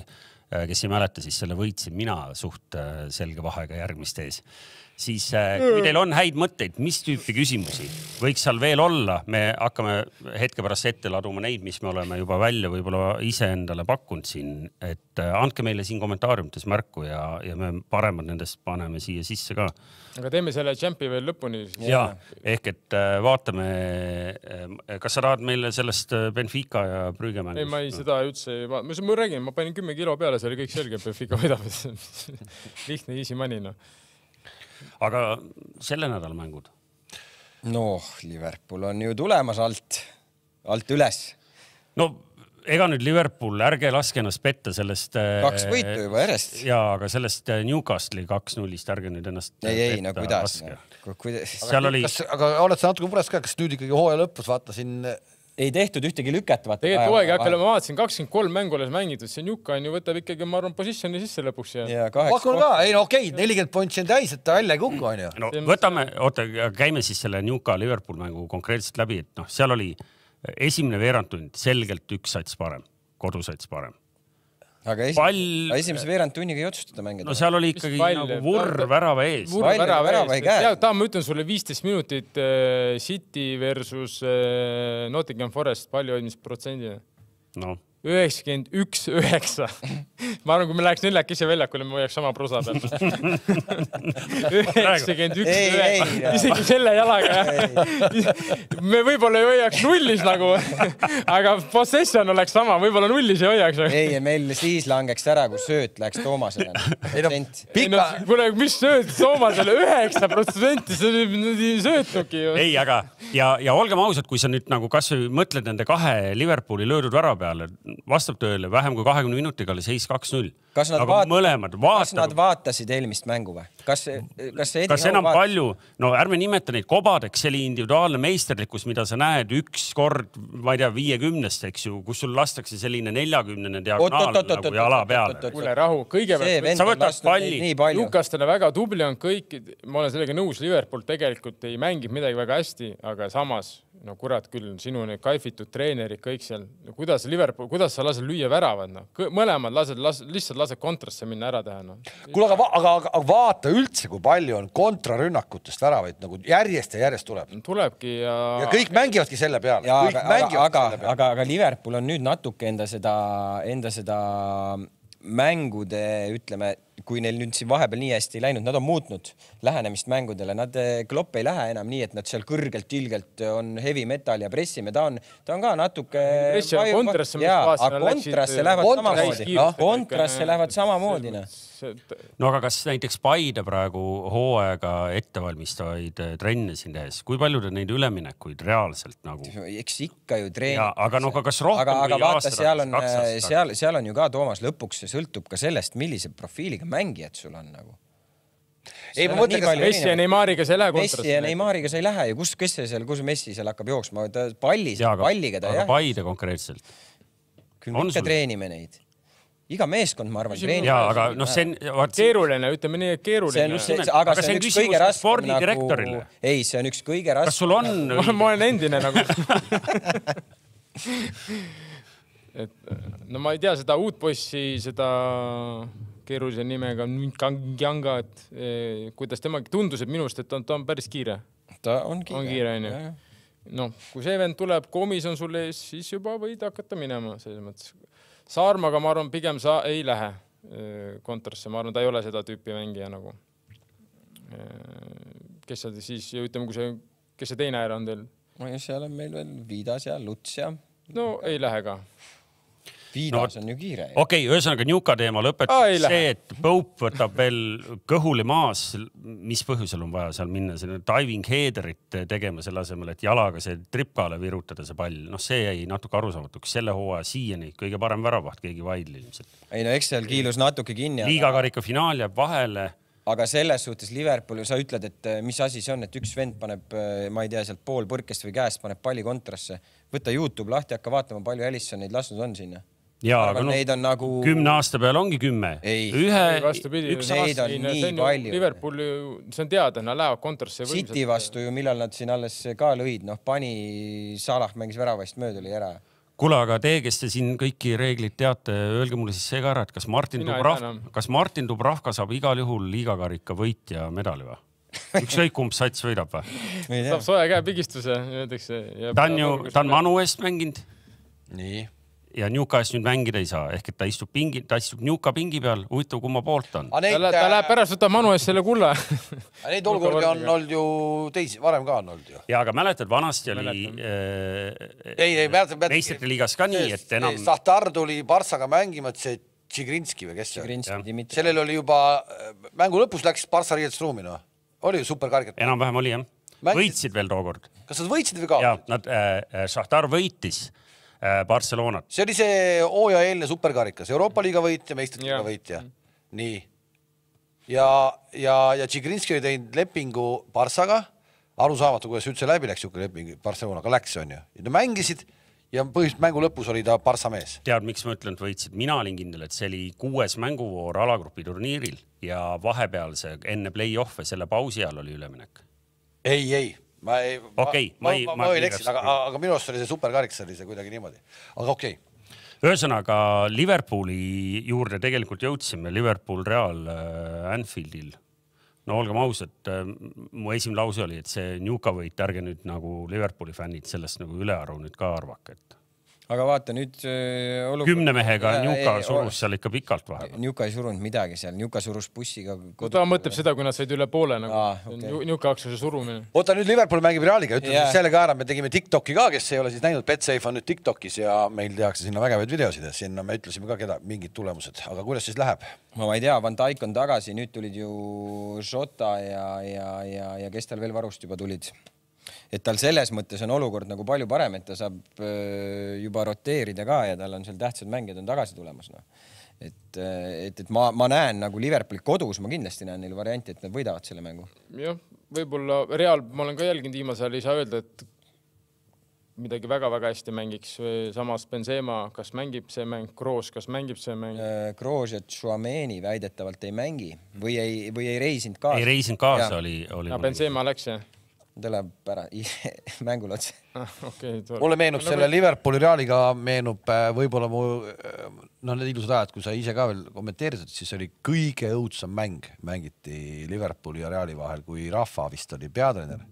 kes ei mäleta, siis selle võitsin mina suht selge vahega järgmist ees. Siis kui teil on häid mõtteid, mis tüüpi küsimusi võiks seal veel olla, me hakkame hetke pärast ette laduma neid, mis me oleme juba välja võib-olla iseendale pakkunud siin, et andke meile siin kommentaariumites märku ja me paremad nendest paneme siia sisse ka. Aga teeme selle Champi veel lõpuni. Ja, ehk et vaatame, kas sa tahad meile sellest Benfica ja Brügge mängust? Ei, ma ei seda üldse, ma räägin, ma panin 10 kilo peale, see oli kõik selge, Benfica võidab. Lihtne easy money, no. Aga selle nädala mängud? No, Liverpool on ju tulemas alt üles. No, ega nüüd Liverpool, ärge laske ennast petta sellest... 2 võitu juba järjest. Jaa, aga sellest Newcastle'i 2-0-st ärge nüüd ennast ei, no kuidas? Seal oli... Aga oled sa natuke mures ka, kas nüüd ikkagi hooaja lõpus vaatasin... Ei tehtud ühtegi lüket. Tegelikult hooaeg hakkale, ma vaatasin 23 mängu alles mängitud, see Njuka on ju võtab ikkagi, ma arvan, positioni sisse lõpuks. Pakun ka, ei no okei, 40 pointsi on täis, et ta välja ei kuku, on ju. No, võtame, käime siis selle Njuka Liverpool mängu konkreetselt läbi, et noh, seal oli esimene veerandtund selgelt üks sats parem, kodusats parem. Aga esimese veerandtunniga ei otsustada mängida. No seal oli ikkagi nagu vurr värava ees. Vurr värava ei käe. Ta ma ütlen sulle 15 minutit City versus Nottingham Forest palju hoidmisprotsendina. No. 91-9. Ma arvan, kui me läheks neljakese väljakule, me hoiaks sama prosa peal. 91-9. Isegi selle jalaga. Me võib-olla ei hoiaks nullis nagu, aga possession oleks sama, võib-olla nullis ei hoiaks. Ei, meil siis langeks ära, kui sööt läks Toomasele. Kuule, mis sööt Toomasele? 9%, see ei söötnuki ju. Ei, aga ja olgem ausad, kui sa nüüd nagu kas või mõtled nende 2 Liverpooli löödud vära peale, vastab tööle, vähem kui 20 minutiga oli seis 2-0. Kas nad vaatasid eelmist mängu või? Kas enam palju? No ärme nimeta neid kobadeks, see oli individuaalne meisterlikkus, mida sa näed üks kord, ma ei tea, 50-st, eks ju, kus sul lastakse selline 40-ne diagonaal nagu jala peale. Kuule, rahu, kõigepealt sa võtad palli. Newcastle väga tubli on kõik, ma olen sellega nõus, Liverpool tegelikult ei mängib midagi väga hästi, aga samas, no kurat küll, sinu need kaifitud treenerid, kõik seal, kuidas sa lased lüüa väravad, no? Mõlemad lihtsalt lased kontrasse minna ära teha, no. Kuule, aga vaata üldse, kui palju on kontrarünnakutest väravaid, nagu järjest ja järjest tuleb. Tulebki ja kõik mängivadki selle peale. Aga Liverpool on nüüd natuke enda seda mängude, ütleme, kui neil nüüd siin vahepeal nii hästi läinud, nad on muutnud lähenemist mängudele, Klopp ei lähe enam nii, et nad seal kõrgelt tilgelt on heavy metal ja pressime, ta on ka natuke kontrasse lähevad samamoodi. No aga kas näiteks Paide praegu hooaega ettevalmistavaid trenne siin tehes, kui palju te neid üleminekuid reaalselt nagu? Eks ikka ju treenid. Aga no kas rohkem aga vaata, seal on ju ka Toomas lõpuks, see sõltub ka sellest, millise profiiliga mängijad sul on nagu. Ei, ma mõtlen, kas Messi ja Neymariga sa ei lähe kontrasse? Messi ja Neymariga sa ei lähe ju. Kus Messi seal hakkab jooksma? Palliga ta, jah. Aga Paide konkreetselt? Küll ikka treenime neid. Iga meeskond, ma arvan, treenib. Jaa, aga noh, see on... Keeruline, ütleme nii, keeruline. Aga see on küsimus spordidirektorile. Ei, see on üks kõige raskem. Kas sul on... Ma olen endine nagu... No ma ei tea seda uut poissi, seda... keerulise nimega Njanga, et kuidas temagi tundus, et minust, et ta on päris kiire. Ta on kiire. On kiire, on ju. No, kui see vend tuleb, komis on sulle ees, siis juba võid hakata minema. Selles mõttes. Saarmaga, ma arvan, pigem sa ei lähe kontrasse. Ma arvan, ta ei ole seda tüüpi mängija nagu. Kes seal siis, ütleme, kes see teine ära on teil? Seal on meil veel Viidas ja Luts ja... No, ei lähe ka. Viidas on ju kiire. Okei, ühesõnaga Njuka teema lõpetab see, et Pope võtab veel kõhuli maas, mis põhjusel on vaja seal minna, selline diving headerit tegema selle asemel, et jalaga see tripkale virutada see pall. No see jäi natuke arusaamatuks. Selle hooaja siiani kõige parem väravaht, keegi vaidli ilmselt. Ei no eks seal kiilus natuke kinni. Liigakarika finaal jääb vahele. Aga selles suhtes Liverpool, sa ütled, et mis asi see on, et üks vend paneb, ma ei tea, sealt pool põrkest või käest paneb palli kontrasse. Võta YouTube lahti, hakka vaatama, palju Alisson neid lasnud on sinna. Jaa, aga nagu... 10 aasta peal ongi 10. Üks neid on nii palju. Liverpool, see on teada, nad lähevad kontrasse. City vastu ju, millal nad siin alles ka lõid, pani Salah mängis väravast mööda oli ära. Kuule, aga te, kes te siin kõiki reeglid teate, öelge mulle siis see ka ära, et kas Martin Dubravka saab igal juhul liigakarika võitja medali või? Ükskõik kumb sats võidab või? Saab soe käepigistuse, öeldakse. Ta on Manu eest mänginud. Nii. Ja Njuka eest nüüd mängida ei saa. Ehk et ta istub Njuka pingi peal. Huvitav, kumma poolt on. Ta läheb pärast võtta Manu eest selle kulla. Neid olukordi on olnud ju teisi, varem ka on olnud ju. Ja, aga mäletad, vanasti oli meistrite liigas ka nii, et enam... Sahtar tuli Barsaga mängima, et see Tšigrinski või kes see? Sellel oli juba mängu lõpus läks Barsa riietsruumi, no. Oli ju superkarget. Enam-vähem oli, jah. Võitsid veel tookord. Kas nad võitsid või ka? Ja, Sahtar võitis Barcelonat. See oli see hooaja eelne superkarikas. Euroopa liiga võitja, meistrite liiga võitja. Nii. Ja Tšigrinski oli teinud lepingu Barsaga. Arusaamatu, kuidas üldse läbi läks siuke leping Barcelonaga läks, on ju. Ja mängisid ja põhimõtteliselt mängu lõpus oli ta Barsa mees. Tead, miks ma ütlen, et võitsid? Mina olin kindel, et see oli 6. mänguvoor alagrupi turniiril ja vahepeal see enne play-off'e selle pausi ajal oli üleminek. Ei. Ma võin eksin, aga minu arust oli see superkariks, oli see kuidagi niimoodi. Aga okei. Ühesõnaga, Liverpooli juurde tegelikult jõudsime. Liverpool Real Anfieldil. No olgem ausad, mu esimene lause oli, et see Njuka võit, ärge nüüd nagu Liverpooli fännid sellest nagu ülearu nüüd ka arvake, et... Aga vaata nüüd... 10 mehega Njuka surus seal ikka pikalt vahel. Njuka ei surunud midagi seal. Njuka surus bussiga... Ta mõtleb seda, kui nad said üle poole. Njuka hakkuse surumine. Oota, nüüd Liverpool mängib Realiga. Ütleme selle ka ära, me tegime TikToki ka, kes ei ole siis näinud. Betsafe on nüüd TikTokis ja meil tehakse sinna vägevaid videosid. Sinna me ütlesime ka keda mingid tulemused. Aga kuidas siis läheb? Ma ei tea, Van Dijk on tagasi. Nüüd tulid ju Jota ja kes tal veel varust juba tulid. Et tal selles mõttes on olukord nagu palju parem, et ta saab juba roteerida ka ja tal on seal tähtsad mängijad on tagasi tulemas. No. Et ma näen nagu Liverpooli kodus, ma kindlasti näen neil varianti, et nad võidavad selle mängu. Jah, võib-olla Real, ma olen ka jälginud viimasel, ei saa öelda, et midagi väga-väga hästi mängiks. Samas Benzema, kas mängib see mäng? Kroos, kas mängib see mäng? Kroos ja Tchouameni väidetavalt ei mängi või ei reisinud kaasa. Ei reisinud kaasa oli ja Benzema läks, jah? Ta läheb ära mängul otse. Mulle meenub selle Liverpooli Realiga meenub võib-olla need ilusad ajad, kui sa ise ka veel kommenteerisid, siis oli kõige õudsam mäng. Mängiti Liverpooli ja Reali vahel, kui Rafa vist oli peatreener.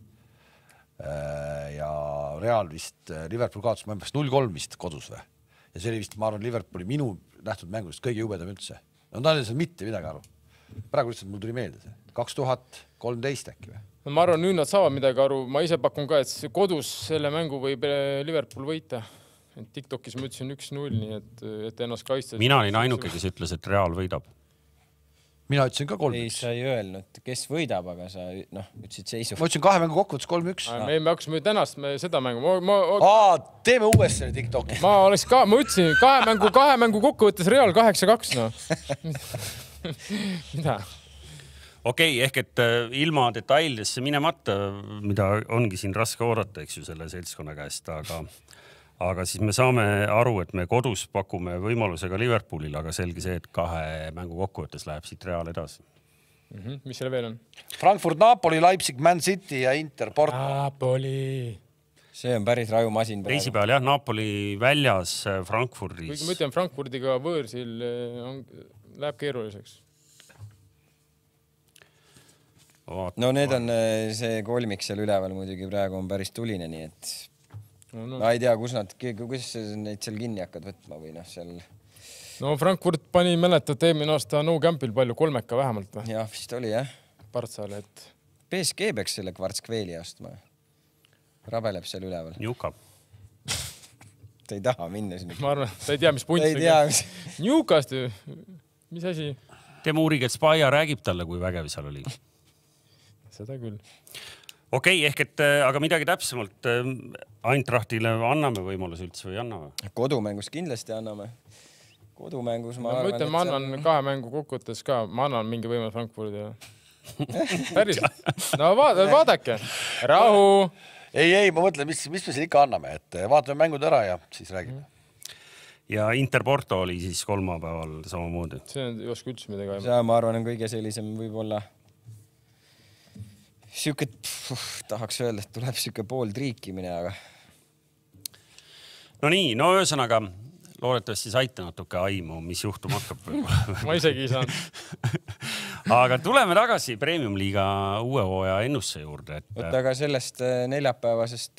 Ja Real vist, Liverpool kaotas 0-3 vist kodus või. Ja see oli vist, ma arvan, Liverpooli minu nähtud mängudest kõige jubedam üldse. No ta oli seal mitte midagi aru. Praegu lihtsalt mul tuli meelde see. 2013 äkki või? Ma arvan, nüüd nad saavad midagi aru. Ma ise pakun ka, et kodus selle mängu võib Liverpool võita. TikTokis ma ütlesin 1-0, nii et ennast kaitsta. Mina olin ainuke, kes ütles, et Real võidab. Mina ütlesin ka 3-1. Ei, sa ei öelnud, kes võidab, aga sa ütlesid seisu. Ma ütlesin 2 mängu kokkuvõttes 3-1. Me hakkasime tänast seda mängu. Teeme uuesti selle TikToki. Ma ütlesin 2 mängu kokkuvõttes Real 8-2. No. Mida? Okei, ehk et ilma detailidesse minemata, mida ongi siin raske oodata, eks ju, selle seltskonna käest, aga siis me saame aru, et me kodus pakume võimalusega Liverpoolil, aga selge see, et 2 mängu kokkuvõttes läheb siit Real edasi. Mis selle veel on? Frankfurt, Napoli, Leipzig, Man City ja Inter, Porto. Napoli. See on päris rajumasin. Teisipäeval, jah, Napoli väljas Frankfurdis. Kuigi ma ütlen, Frankfurdiga võõrsil läheb keeruliseks. No need on see kolmik seal üleval muidugi praegu on päris tuline, nii et ma ei tea, kuidas neid seal kinni hakkad võtma või seal. No Frankfurt pani mäletad eelmine aasta No Campil palju 3 vähemalt või? Jah, vist oli jah. Partsale, et... PSG peaks selle Kvartskveeli ostma. Rabeleb seal üleval. Njuka. Ta ei taha minna sinna. Ma arvan, ta ei tea, mis punts. Njukast ju. Mis asi? Teeme uurige, et Spaja räägib talle, kui vägev seal oli. Seda küll. Okei, ehk et aga midagi täpsemalt Eintrachtile anname võimalus üldse või anname? Kodumängus kindlasti anname. Kodumängus ma arvan, et... Ma annan 2 mängu kokkuvõttes ka. Ma annan mingi võimalus Frankfurdi. Päriselt. No vaadake. Rahu. Ei, ma mõtlen, mis me siin ikka anname. Et vaatame mängud ära ja siis räägime. Ja Inter Porto oli siis kolmapäeval samamoodi. See on oska üldse midagi. See, ma arvan, on kõige sellisem võib-olla... tahaks öelda, et tuleb siuke pool triikimine, aga... no nii, no ühesõnaga loodetavasti saite natuke aimu, mis juhtuma hakkab. Ma isegi ei saanud. Aga tuleme tagasi Premium-liiga uue hooaja ennustuse juurde. Võtta aga sellest neljapäevasest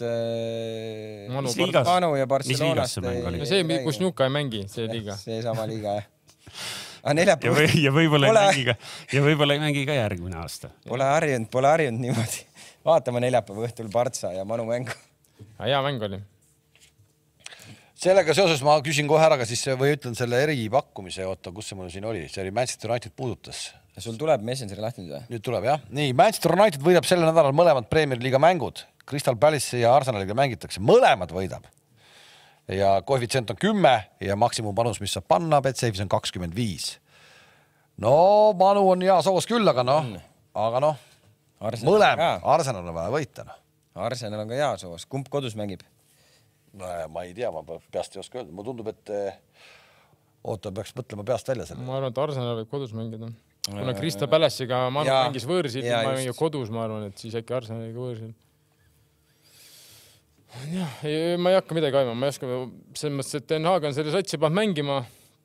Manu ja Barcelonast. See, kus Nuka ei mängi, see liiga. See sama liiga, jah. Ja võib-olla ei mängi ka järgmine aasta. Pole harjunud niimoodi. Vaatame neljapäeva õhtul Barca ja Manu mängu. Hea mäng oli. Sellega seoses ma küsin kohe ära, siis või ütlen selle eripakkumise, oota, kus see mul siin oli? See oli Manchester United puudutas. Sul tuleb Messengeri lahti nüüd või? Nüüd tuleb, jah. Nii, Manchester United võidab selle nädalal mõlemad Premier Liiga mängud. Crystal Palace ja Arsenaliga mängitakse. Mõlemad võidab. Ja koefitsient on 10 ja maksimumpanus, mis saab panna, Betsafe'is on 25. No, Manu on hea soos küll, aga Arsenal on vaja võita. Arsenal on ka hea soos. Kumb kodus mängib? No, ma ei tea, ma peast ei oska öelda. Mulle tundub, et peaks mõtlema peast välja selle. Ma arvan, et Arsenal võib kodus mängida. Kuna Crystal Palace'iga Manu mängis võõrsil, ma mängin kodus, ma arvan, et siis äkki Arsenaliga võõrsil. Ma ei hakka midagi aima, ma ei oska selles mõttes, et Den Haag on selle satsi pannud mängima.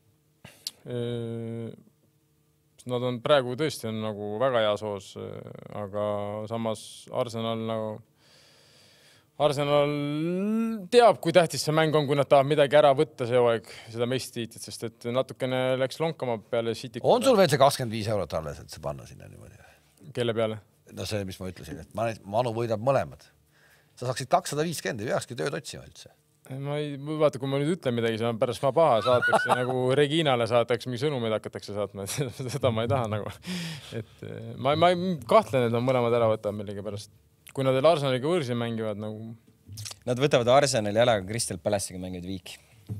Nad on praegu tõesti on nagu väga hea soos, aga samas Arsenal teab, kui tähtis see mäng on, kui nad tahab midagi ära võtta see hooaeg, seda meistritiitlit, sest et natukene läks lonkama peale City. On sul veel see 25 € alles, et see panna sinna niimoodi? Kelle peale? No see, mis ma ütlesin, et Manu võidab mõlemad. Sa saaksid 250, ei peakski tööd otsima üldse. Ma ei vaata, kui ma nüüd ütlen midagi, siis pärast ma paha saatakse, nagu Reginale saatakse, mingi sõnumeid hakatakse saatma, et seda ma ei taha nagu. Et ma kahtlen, et nad mõlemad ära võtavad millegi pärast. Kui nad Arsenaliga võõrsil mängivad nagu... Nad võtavad Arsenali ära, aga Crystal Palace'iga mängivad viiki.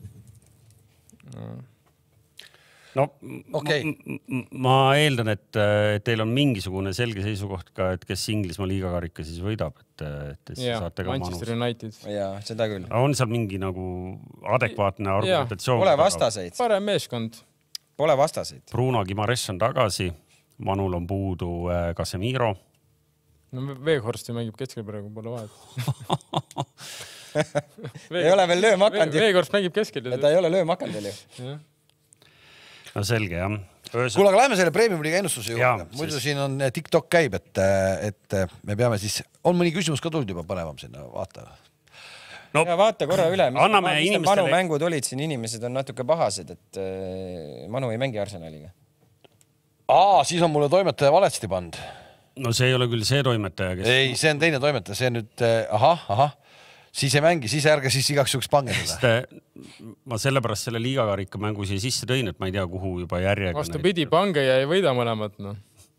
No, ma eeldan, et teil on mingisugune selge seisukoht ka, et kes Inglismaa liigakarika siis võidab, et saate ka Manchester United. Jaa, seda küll. On seal mingi nagu adekvaatne argumentatsioon? Pole vastaseid. Parem meeskond. Pole vastaseid. Bruno Gimares on tagasi, Manul on puudu Casemiro. No Veeghorsti mängib keskel praegu, pole vahet. Ei ole veel lööm hakanud. Veeghorst mängib keskel. Ta ei ole lööm hakanud veel ju. No selge, jah. Kuule, aga lähme selle Premium-liiga ennustuse juurde. Muidu siin on TikTok käib, et me peame siis... On mõni küsimus ka tulnud juba panevam sinna, vaata. No, ja vaata korra üle. Manu mängud olid siin, inimesed on natuke pahased, et Manu ei mängi Arsenaliga. Siis on mulle toimetaja valesti pand. No see ei ole küll see toimetaja, kes... Ei, see on teine toimetaja, see on nüüd... Siis ei mängi, siis ärge siis igaks juhuks pange seda. Ma sellepärast selle liigakarika mängu siia sisse tõin, et ma ei tea, kuhu juba järjega... Vastupidi, pange ja ei võida mõlemat, no.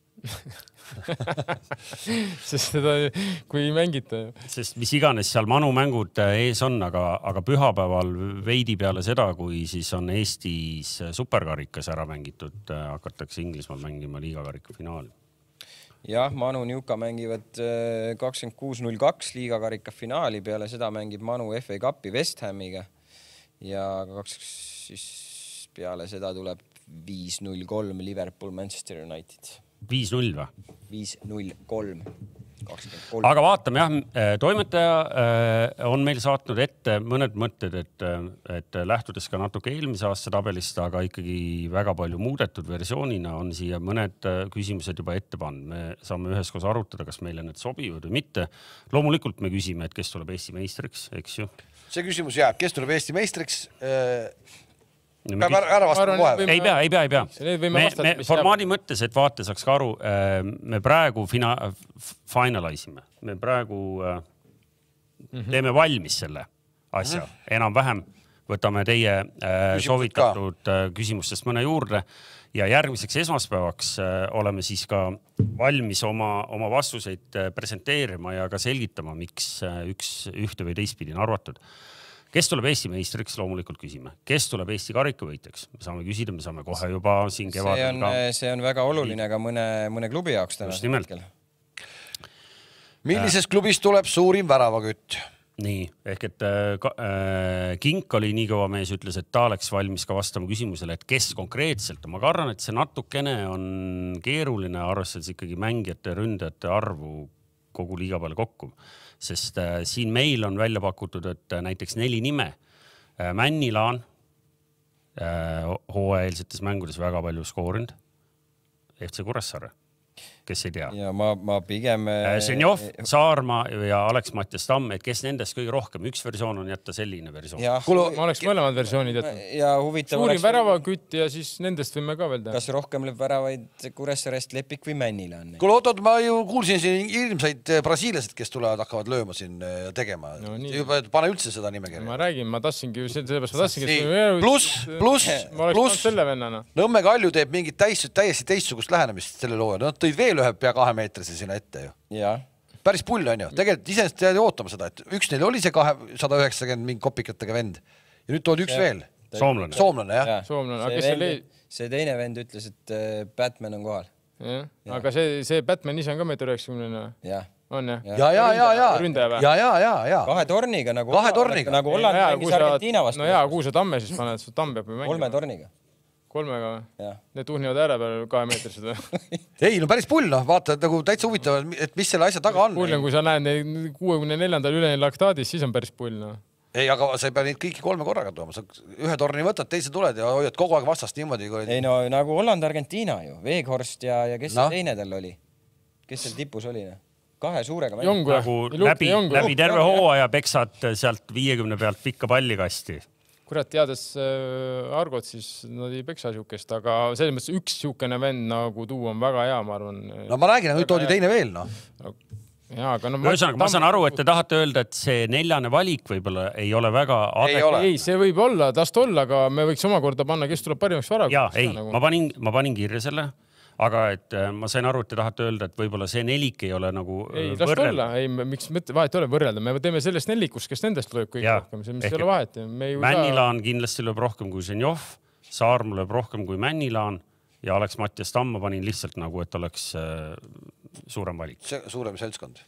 Sest seda, kui ei mängita... Sest mis iganes seal Manu mängud ees on, aga pühapäeval veidi peale seda, kui siis on Eestis superkarikas ära mängitud, hakatakse Inglismaal mängima liigakarika finaali. Jah, Manu Njuka mängivad 26.02 liigakarika finaali, peale seda mängib Manu FA Cupi West Hamiga ja siis peale seda tuleb 5-0-3 Liverpool Manchester United. 5-0 või? 5-0-3. 23. Aga vaatame, jah, toimetaja on meil saatnud ette mõned mõtted, et lähtudes ka natuke eelmise aasta tabelist, aga ikkagi väga palju muudetud versioonina on siia mõned küsimused juba ette pannud. Me saame üheskoos arutada, kas meile need sobivad või mitte. Loomulikult me küsime, et kes tuleb Eesti meistriks, eks ju? See küsimus jääb, kes tuleb Eesti meistriks? Peab ära vastama kohe. Ei pea. Me formaadi mõttes, et vaate saaks ka aru, me praegu finalaisime. Me praegu teeme valmis selle asja. Enam-vähem võtame teie soovitatud küsimustest mõne juurde ja järgmiseks esmaspäevaks oleme siis ka valmis oma vastuseid presenteerima ja ka selgitama, miks ühte või teistpidi on arvatud. Kes tuleb Eesti meistriks, loomulikult küsime. Kes tuleb Eesti karikavõitjaks? Me saame küsida, me saame kohe juba siin kevadel ka. See on väga oluline ka mõne klubi jaoks täna. Just nimelt. Millises klubis tuleb suurim väravakütt? Nii, ehk et Kink oli nii kõva mees, ütles, et ta oleks valmis ka vastama küsimusele, et kes konkreetselt. Ma karran, et see natukene on keeruline, arvestades ikkagi mängijate, ründajate arvu kogu liiga peale kokku. Sest siin meil on välja pakutud, et näiteks 4 nime. Männilaan hooajalsetes mängudes väga palju skoorinud. FC Kuressaare, kes ei tea. Ja ma pigem... Ženjov, Saarma ja Aleks Mattias Tamm, et kes nendest kõige rohkem. Üks versioon on jätta selline versioon. Ma oleks mõlemad versioonid jätnud. Ja huvitav suurim väravakütt ja siis nendest võime ka veel teha. Kas rohkem lööb väravaid Kuressaarest Lepik või Männilaan? Kuule, oot, ma ju kuulsin siin ilmsaid brasiilased, kes tulevad, hakkavad lööma siin tegema. Juba pane üldse seda nimekirja. Ma räägin, ma tassingi, sellepärast ma tassingi. Plus. Selle vennana. Nõmme Kalju teeb mingit täiesti teistsugust lähenemist selle loo. Nad tõid veel ühe pea 2 meetrise sinna ette ju. Ja. Päris pull on ju. Tegelikult iseenesest jäi ootama seda, et üks neil oli see 190 mingi kopikatega vend. Ja nüüd toodi üks veel. Soomlane, jah. Soomlane. See teine vend ütles, et Batman on kohal. Aga see Batman ise on ka 1,90 m. Jah. On jah? Ja. Ründaja või? Ja. 2 torniga nagu Holland mängis Argentiina vastu. No jaa, kuhu sa tamme siis paned, su tamm peab või mängima. 3 torniga. 3-ga või? Need tuhnivad ääre peal 2 meetrised või? Ei, no päris pull, noh. Vaata, nagu täitsa huvitav, et mis selle asja taga on. Pull on, kui sa näed 64. üleni laktaadis, siis on päris pull, noh. Ei, aga sa ei pea neid kõiki 3 korraga tooma. Sa ühe torni võtad, teise tuled ja hoiad kogu aeg vastast niimoodi. Ei no nagu Holland-Argentiina ju. Veeghorst ja kes teine tal oli? Kes seal tipus oli? 2 suurega mäng. Läbi terve hooaja peksad sealt 50 pealt pikka pallikasti. Kurat, teades Argot, siis nad ei peksa siukest, aga selles mõttes üks siukene vend nagu tuu on väga hea, ma arvan. No ma räägin, nüüd toodi teine veel, noh. Jaa, aga ühesõnaga, ma saan aru, et te tahate öelda, et see 4. valik võib-olla ei ole väga ei, see võib olla, tast olla, aga me võiks omakorda panna, kes tuleb parimaks varaga. Jaa, ei, ma panin kirja selle. Aga et ma sain aru, et te tahate öelda, et võib-olla see 4 ei ole nagu võrrelda. Ei, miks vahet ole võrrelda. Me teeme sellest 4, kes nendest lööb kõige rohkem. See, mis ei ole vahet. Männilaan kindlasti lööb rohkem kui Ženjov, Saarma lööb rohkem kui Männilaan ja Aleks Mattias Tamm ma panin lihtsalt nagu, et oleks suurem valik. Suurem seltskond.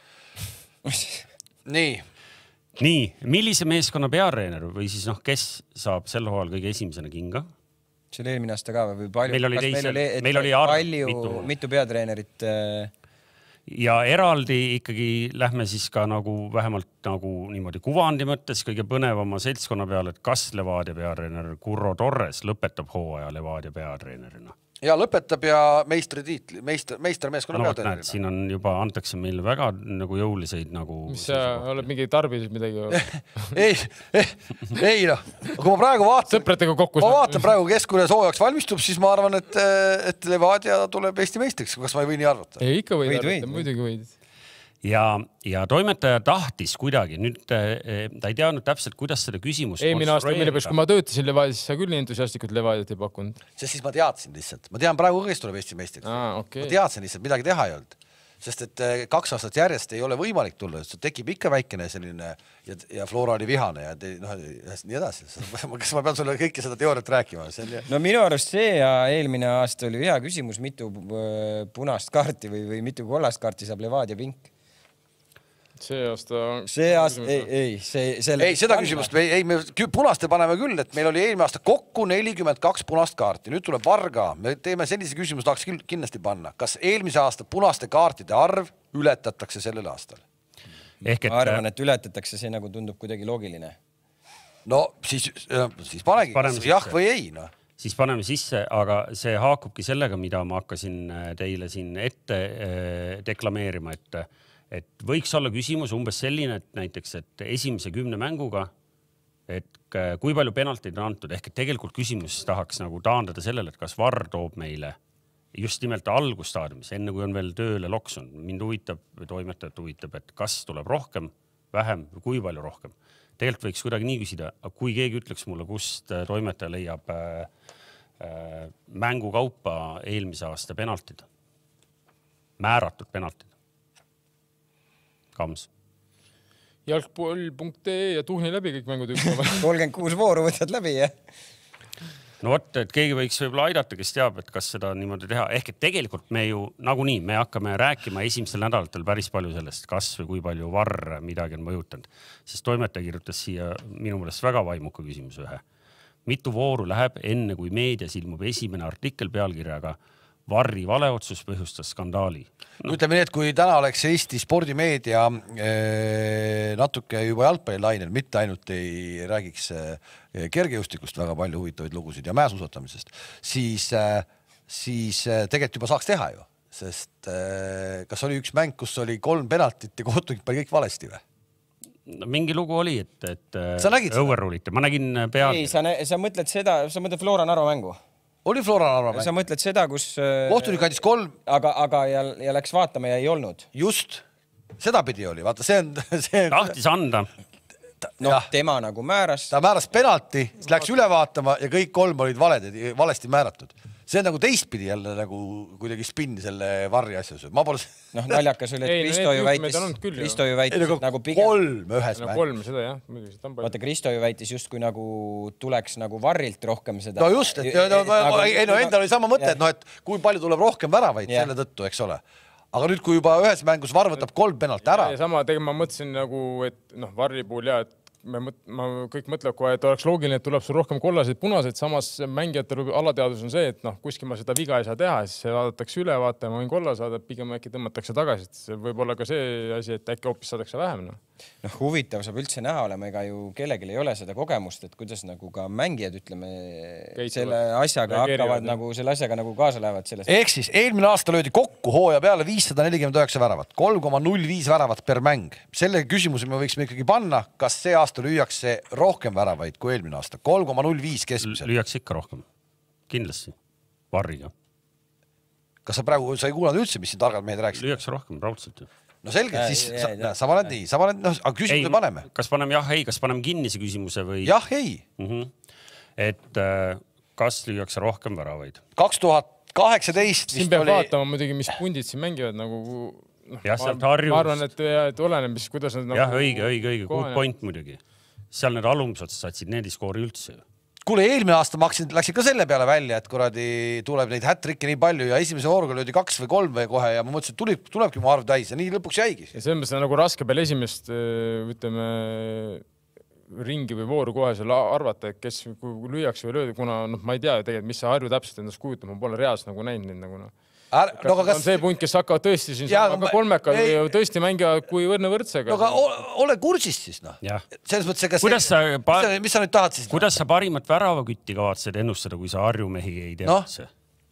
Nii, millise meeskonna peareener või siis kes saab sel hooajal kõige esimesena kinga? See oli eelmine aasta ka või palju? Meil oli mitu peatreenerit. Ja eraldi ikkagi lähme siis ka nagu vähemalt nagu niimoodi kuvandi mõttes kõige põnevama seltskonna peale, et kas Levadia peatreener Kurro Torres lõpetab hooaja Levadia peatreenerina? Ja lõpetab ja meistermeeskonna peatreenerina. Siin on juba antakse meile väga nagu jõuliseid nagu... Mis sa oled mingi tarbisid midagi? ei noh. Kui ma praegu vaatan praegu keskune soojaks valmistub, siis ma arvan, et Levadia tuleb Eesti meistriks. Kas ma ei või nii arvata? Ei, ikka võid arvata, muidugi võid. Ja toimetaja tahtis kuidagi, nüüd ta ei teadnud täpselt, kuidas seda küsimust eelmine aasta, kui ma töötasin Levadias, sa küll nii entusiastlikult Levadiat ei pakkunud. Sest siis ma teadsin lihtsalt. Ma tean praegu, kes tuleb Eesti meistriks. Okay. Ma teadsin lihtsalt, midagi teha ei olnud. Sest et 2 aastat järjest ei ole võimalik tulla, sest tekib ikka väikene selline ja Flora oli vihane ja nii edasi. Kas ma pean sulle kõike seda teooriat rääkima? No minu arust see ja eelmine aasta oli hea küsimus, mitu punast kaarti või mitu kollast kaarti saab Levadia pink. See aasta... Ei, seda küsimust me punaste paneme küll, et meil oli eelmine aasta kokku 42 punast kaarti. Nüüd tuleb Varga. Me teeme sellise küsimus, tahaks kindlasti panna. Kas eelmise aasta punaste kaartide arv ületatakse sellel aastal? Ma arvan, et ületatakse, see nagu tundub kuidagi loogiline. No siis panegi, jah või ei. No. Siis paneme sisse, aga see haakubki sellega, mida ma hakkasin teile siin ette deklameerima, et võiks olla küsimus umbes selline, et näiteks, et esimese 10 mänguga, et kui palju penaltid on antud, ehk et tegelikult küsimus tahaks nagu taandada sellele, et kas VAR toob meile just nimelt algusstaadiumis, enne kui on veel tööle loksunud. Mind huvitab, toimetajat huvitab, et kas tuleb rohkem, vähem või kui palju rohkem. Tegelikult võiks kuidagi nii küsida, kui keegi ütleks mulle, kust toimetaja leiab mängu kaupa eelmise aasta penaltid, määratud penaltid. Kams. Jalgpool.ee ja tuhni läbi kõik mängud 36 vooru võtad läbi, jah? No vot, et keegi võiks võib-olla aidata, kes teab, et kas seda niimoodi teha. Ehk et tegelikult me ju nagunii, me hakkame rääkima esimesel nädalatel päris palju sellest, kas või kui palju VAR midagi on mõjutanud. Sest toimetaja kirjutas siia minu meelest väga vaimuka küsimuse ühe. Mitu vooru läheb enne, kui meedias ilmub esimene artikkel pealkirjaga Varri valeotsus põhjustas skandaali. Ütleme nii, et kui täna oleks Eesti spordimeedia natuke juba jalgpallilainel, mitte ainult ei räägiks kergejõustikust väga palju huvitavaid lugusid ja mäesuusatamisest, siis tegelikult juba saaks teha ju. Sest kas oli üks mäng, kus oli 3 penaltit ja kohtunik pani kõik valesti või? Mingi lugu oli, et sa nägid seda? Overrulite. Ma nägin peal. Ei, sa mõtled seda, sa mõtled Flora Narva mängu. Oli Flora Narva mäng? Sa mõtled seda, kus... Kohtunik andis 3... Aga ja läks vaatama ja ei olnud. Just. Seda pidi oli. Vaata, see on... Tahtis anda. Tema nagu määras. Ta määras penalti, siis läks üle vaatama ja kõik 3 olid valesti määratud. See on nagu teistpidi jälle nagu kuidagi spinni selle Varri asjus. Ma pole... naljakas oli, et Kristo ju väitis nagu pigem... 3 ühes mäng. 3 seda, jah. Vaata, Kristo ju väitis justkui nagu tuleks nagu Varrilt rohkem seda... No just, et endal oli sama mõte, et kui palju tuleb rohkem väravaid selle tõttu, eks ole. Aga nüüd, kui juba ühes mängus Varr võtab 3 penalt ära... Ja sama tegelikult ma mõtlesin nagu, et Varri puhul ja, et ma kõik mõtlevad kohe, et oleks loogiline, et tuleb sul rohkem kollaseid, punaseid, samas mängijatel alateadus on see, et kuskil ma seda viga ei saa teha, siis see vaadatakse üle, vaata, ma võin kolla saada, pigem äkki tõmmatakse tagasi, et see võib olla ka see asi, et äkki hoopis saadakse vähem. Huvitav saab üldse näha olema, ega ju kellelgi ei ole seda kogemust, et kuidas nagu ka mängijad, ütleme, selle asjaga hakkavad nagu, selle asjaga nagu kaasa lähevad sellest. Ehk siis eelmine aasta löödi kokku hooaja peale 549 väravat, 3,05 väravat per mäng. Selle küsimuse me võiksime ikkagi panna, kas see aasta lüüakse rohkem väravaid kui eelmine aasta. 3,05 keskmiselt. Lüüakse ikka rohkem. Kindlasti. Varriga. Kas sa praegu ei kuulanud üldse, mis siin targad mehed rääksid? Lüüakse rohkem, raudselt. No selge, siis sa paned nii. Aga küsimuse paneme. Kas paneme jah, ei, kas paneme kinni see küsimuse või... Jah, ei. Et kas lüüakse rohkem väravaid? 2018 siin peab vaatama muidugi, mis pundid siin mängivad nagu... Jah, sealt Harjus. Ma arvan, et oleneb, kuidas nad... Jah, õige. Good point muidugi. Seal need alumised saatsid need ei skoori üldse. Kuule, eelmine aasta läksid ka selle peale välja, et kuradi tuleb neid hätrikke nii palju ja esimese vooruga löödi 2 või 3 või kohe ja ma mõtlesin, et tulebki mu arv täis ja nii lõpuks jäigi. Ja selles mõttes on nagu raske peale esimest, ütleme, ringi või vooru kohe seal arvata, et kes lüüakse või löödi, kuna ma ei tea tegelikult, mis see Harju täpselt endast kujutab, ma pole reaalselt nagu näinud neid nagu on see punt, kes hakkavad tõesti siin kolmeka või tõesti mängivad kui võrdsega. No aga ole kursis siis, noh. Selles mõttes, mis sa nüüd tahad siis? Kuidas sa parimat väravakütti kavatsed ennustada, kui sa Harjumehi ei tea üldse?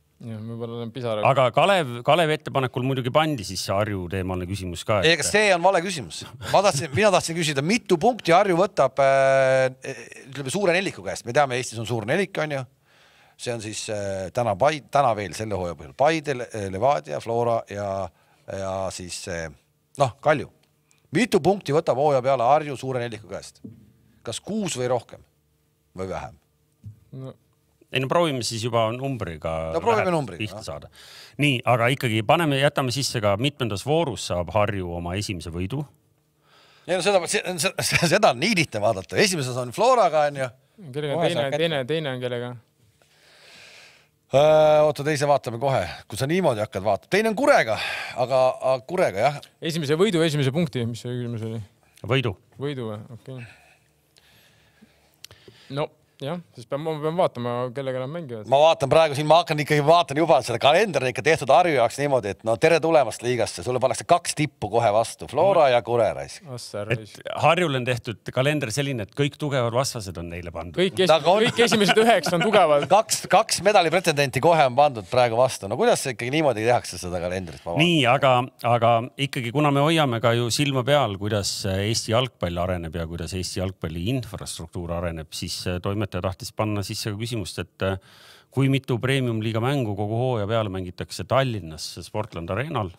Aga Kalev ettepanekul muidugi pandi siis see Harju teemalne küsimus ka. Ega see on vale küsimus. Mina tahtsin küsida, mitu punkti Harju võtab ütleme suure neliku käest. Me teame, Eestis on suur nelik, on ju. See on siis täna veel selle hooaja põhjal Paide, Levadia, Flora ja siis Kalju. Mitu punkti võtab hooaja peale Harju suure neliku käest? Kas 6 või rohkem? Või vähem? Proovime siis juba numbriga pihta saada. Nii, aga ikkagi jätame sisse ka mitmendas voorus saab Harju oma esimese võidu. Seda on nii lihtne vaadata. Esimeses on Floraga, on ju. Teine on kellega? Oota, teise vaatame kohe, kui sa niimoodi hakkad vaatama. Teine on Kurega, aga Kurega, jah. Esimese võidu, esimese punkti, mis see küsimus oli? Võidu või? Okei. No, jah, siis pean vaatama, kellega nad mängivad. Ma vaatan praegu siin, ma hakkan ikkagi vaatan juba seda kalendri ikka tehtud Harju jaoks niimoodi, et tere tulemast liigasse. Sulle pannakse 2 tippu kohe vastu, Flora ja Kure raisk. Harjul on tehtud kalender selline, et kõik tugevad vastased on neile pandud. Kõik esimesed 9 on tugevad. 2 medali pretendenti kohe on pandud praegu vastu. No kuidas ikkagi niimoodi tehakse seda kalendrit? Nii, aga ikkagi, kuna me hoiame ka ju silma peal, kuidas Eesti jalgpall areneb ja kuidas Eesti jalgpalli infrastruktuur areneb, siis toimetaja tahtis panna sisse ka küsimust, et kui mitu premium-liiga mängu kogu hooaja peale mängitakse Tallinnas Sportland Arenal?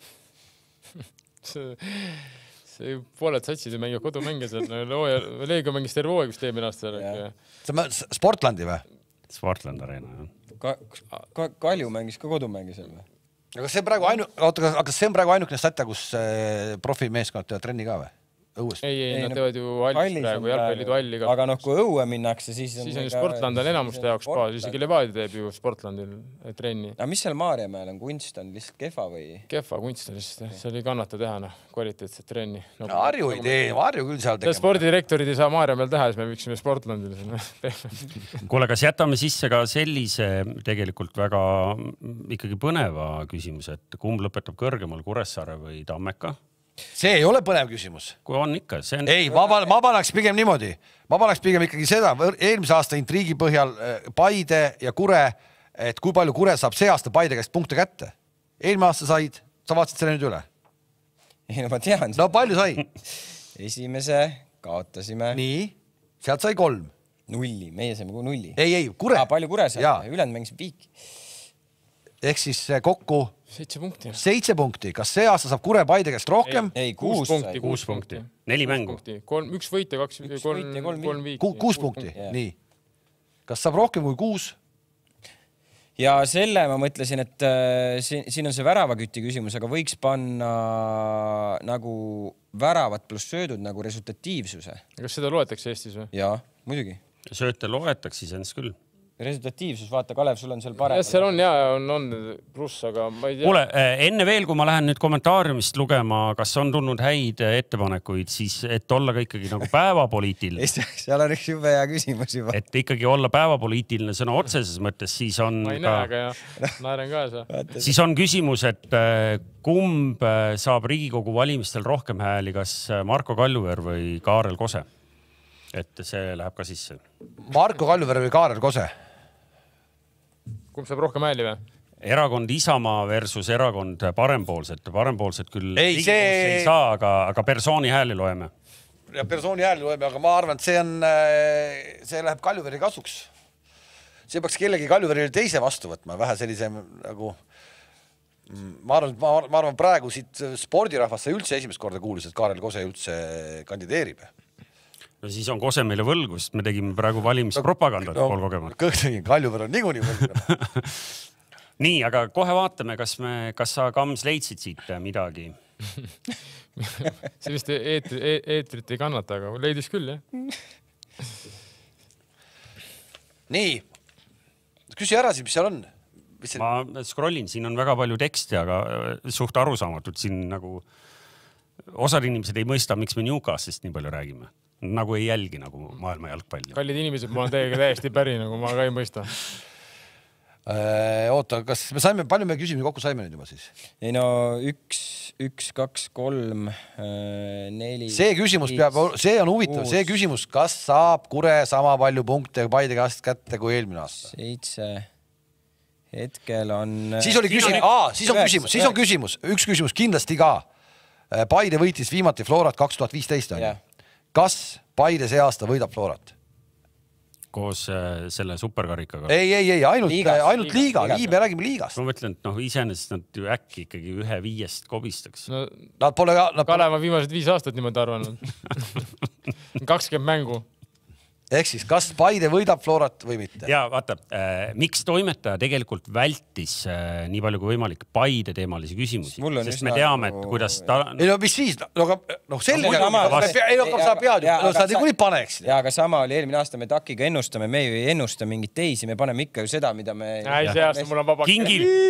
See pooled satsid ju mängivad kodumänge seal. Leega mängis terve hooaja, kus teeb ennast. Sportlandi või? Sportland Arena, jah. Kalju mängis ka kodumängi seal või? Aga see on praegu ainukene statja, kus profimeeskonnad teevad trenni ka või? õuest? Ei, nad teevad ju hallis praegu, jalgpalliliidu halli. Aga kui õue minnakse, siis on ju Sportland on enamuste jaoks baas, isegi Levadia teeb ju Sportlandil trenni. Aga mis seal Maarjamäel on, kunst on lihtsalt kehva või? Kehva kunst on lihtsalt, seal ei kannata teha kvaliteetset trenni. Harju ei tee, Harju küll seal tegema. Spordidirektorid ei saa Maarjamäel teha, siis me võiksime Sportlandil sinna. Kuule, kas jätame sisse ka sellise tegelikult väga ikkagi põneva küsimuse, et kumb lõpetab kõrgemal, Kuressaare või Tammeka? See ei ole põnev küsimus. Kui on ikka, see on... Ei, ma paneks pigem niimoodi. Ma paneks pigem ikkagi seda, eelmise aasta intriigi põhjal Paide ja Kure, et kui palju Kure saab see aasta Paide käest punkte kätte. Eelmine aasta said, sa vaatasid selle nüüd üle? Ei, no ma tean. No palju sai? Esimese kaotasime. Nii, sealt sai 3. 0, meie saime 0. Ei, Kure. Palju Kure sai, ülend mängisid viiki. Ehk siis kokku 7 punkti. 7 punkti. Kas see aasta saab Kure Paide käest rohkem? Ei, 6 punkti. 4 mängu. 1 võit ja 3 viiki. 6 punkti, nii. Kas saab rohkem kui 6? Ja selle ma mõtlesin, et siin on see väravaküti küsimus, aga võiks panna nagu väravad pluss söödud nagu resultatiivsuse. Kas seda loetakse Eestis või? Jaa, muidugi. Sööte loetaks iseenesest küll. Resultatiivsus, vaata, Kalev, sul on seal parem. Ja seal on on pluss, aga ma ei tea. Kuule, enne veel, kui ma lähen nüüd kommentaariumist lugema, kas on tulnud häid ettepanekuid, siis et olla ka ikkagi nagu päevapoliitiline. Seal on üks jube hea küsimus juba. Et ikkagi olla päevapoliitiline sõna otseses mõttes, siis on ma ei näe, aga naeren kaasa. Siis on küsimus, et kumb saab Riigikogu valimistel rohkem hääli, kas Marko Kaljuveer või Kaarel Kose? Et see läheb ka sisse. Marko Kaljuveer või Kaarel Kose? Kumb saab rohkem hääli või? Erakond Isamaa versus erakond parempoolset. Parempoolset küll ei saa, aga persooni hääli loeme. Ja persooni hääli loeme, aga ma arvan, et see läheb Kaljuveeri kasuks. See peaks kellegi Kaljuveerile teise vastu võtma, vähe sellise nagu... Ma arvan praegu siit spordirahvast sai üldse esimest korda kuulis, et Kaarel Kose üldse kandideerib. No siis on Kose meile võlgu, sest me tegime praegu valimispropagandat pool kogemata. Kõik tegin, Kaljuveer on niikuinii võlgu. Nii, aga kohe vaatame, kas sa, Kams, leidsid siit midagi? See vist eetrit ei kannata, aga leidis küll, jah. Nii, küsi ära siis, mis seal on? Ma scrollin, siin on väga palju teksti, aga suht arusaamatult siin nagu osad inimesed ei mõista, miks me Newcastist nii palju räägime. Nagu ei jälgi nagu maailma jalgpalli. Kallid inimesed, ma olen teiega täiesti päri, nagu ma ka ei mõista. Oota, kas me saime, palju me küsimusi kokku saime nüüd juba siis? Ei no 1, 2, 3, 4... See küsimus peab, see on huvitav, see küsimus, kas saab Kure sama palju punkte Paide kätte kui eelmine aasta? 7... Hetkel on... Siis on küsimus. Üks küsimus kindlasti ka. Paide võitis viimati Florat 2015. Kas Paide see aasta võidab Florat? Koos selle superkarikaga? Ei, ainult liiga. Me räägime liigast. Ma mõtlen, et iseenesest nad ju äkki ikkagi 1-5 kobistaks. Kalev on viimased 5 aastat niimoodi arvanud. 20 mängu. Ehk siis, kas Paide võidab Florat või mitte? Ja vaata, miks toimetaja tegelikult vältis nii palju kui võimalik Paide teemalisi küsimusi? Sest me teame, et kuidas ta... Ei no mis siis? Selline... Ei no sa pead ju, sa nii paneks. Ja, aga sama oli eelmine aasta me Takiga ennustame, me ju ei ennusta mingit teisi, me paneme ikka ju seda, mida me... See aasta mul on vabaks.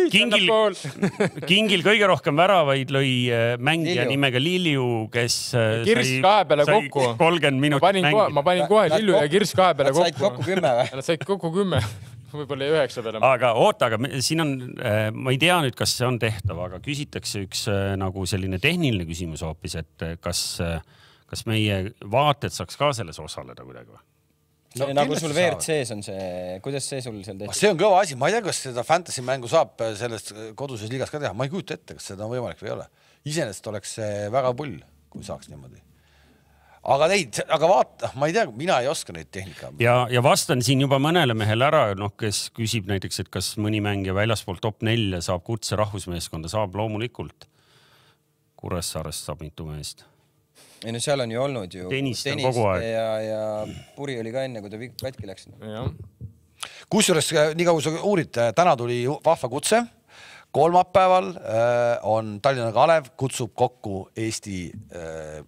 Kingil kõige rohkem väravaid lõi mängija nimega Lilju, kes Kirs kahe peale kokku. 30 minutit mängida. Ma panin kohe Lilju ja Kirs kahe peale kokku. Nad said kokku 10 või? Nad said kokku 10, võib-olla 9 peale. Aga oota, aga siin on, ma ei tea nüüd, kas see on tehtav, aga küsitakse üks nagu selline tehniline küsimus hoopis, et kas meie vaated saaks ka selles osaleda kuidagi või? No, nagu sul WRC-s on see, kuidas see sul seal tehti? See on kõva asi, ma ei tea, kas seda fantasy mängu saab sellest koduses liigas ka teha, ma ei kujuta ette, kas seda on võimalik või ei ole. Iseenesest oleks see väga pull, kui saaks niimoodi. Aga vaata, ma ei tea, mina ei oska neid tehnika. Ja vastan siin juba mõnele mehele ära, kes küsib näiteks, et kas mõni mängija väljaspool top 4 saab kutse rahvusmeeskonda, saab loomulikult. Kuressaarest saab mitu meest. Ei no seal on ju olnud ju Tenist kogu aeg. Ja Puri oli ka enne, kui ta katki läks. Kusjuures, nii kaua sa uurid, täna tuli vahva kutse. Kolmapäeval on Tallinna Kalev kutsub kokku Eesti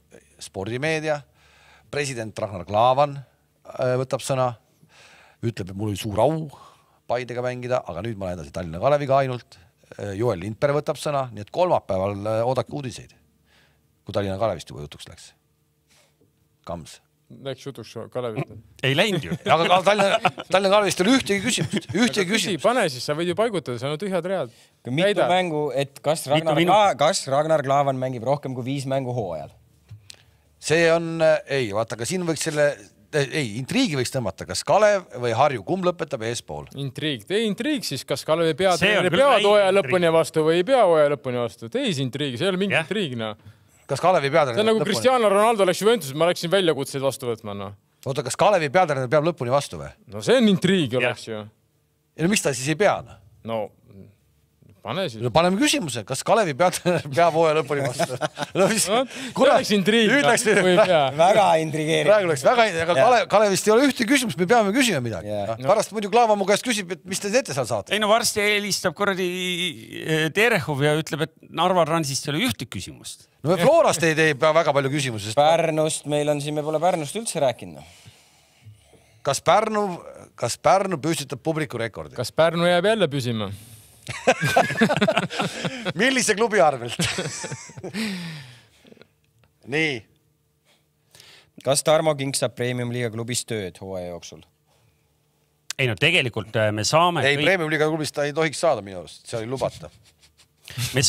spordimeedia, president Ragnar Klavan võtab sõna, ütleb, et mul oli suur au Paidega mängida, aga nüüd ma lähen edasi Tallinna Kaleviga ainult. Joel Lindberg võtab sõna, nii et kolmapäeval oodake uudiseid, kui Tallinna Kalevist juba jutuks läks. Kams. Läks jutuks Kalevist. Ei läinud ju. Aga Tallinna Kalevist oli ühtegi küsimust. Pane siis, sa võid ju paigutada, see on tühjad read. Mitu mängu, et kas Ragnar Klavan mängib rohkem kui 5 mängu hooajal? See on, ei, vaata, aga siin võiks intriigi võiks tõmmata, kas Kalev või Harju, kumb lõpetab eespool? Intriig siis, kas Kalevi pead hooaja lõpuni vastu või ei pea hooaja lõpuni vastu. Teis intriigi, see ei ole mingi intriigina. Kas Kalevi peatreener see on nagu Cristiano Ronaldo läks Juventuses, ma läksin väljakutseid vastu võtma. No. Oota, kas Kalevi peatreener peab lõpuni vastu või? No see on intriig oleks ju. Ja miks ta siis ei pea? No, pane siis. No paneme küsimuse, kas Kalevi peatreener peab hooaja lõpuni vastu? No, mis, läks intriig. Väga intrigeeriv. Praegu läks väga, aga Kalevist ei ole ühte küsimust, me peame küsima midagi. Pärast muidu Klaava mu käest küsib, et mis te teete seal saate? Ei no varsti helistab korradi Terehov ja ütleb, et Narva Transist ei ole ühte küsimust. No Florast ei tee väga palju küsimusi. Pärnust, me pole Pärnust üldse rääkinud. Kas Pärnu püstitab publiku rekordi? Kas Pärnu jääb jälle püsima? Millise klubi arvelt? Nii. Kas Tarmo King saab Premium Liiga klubis tööd hooaja jooksul? Ei no tegelikult me saame... Ei, Premium Liiga klubis ta ei tohiks saada minu arust, see oli lubata. Me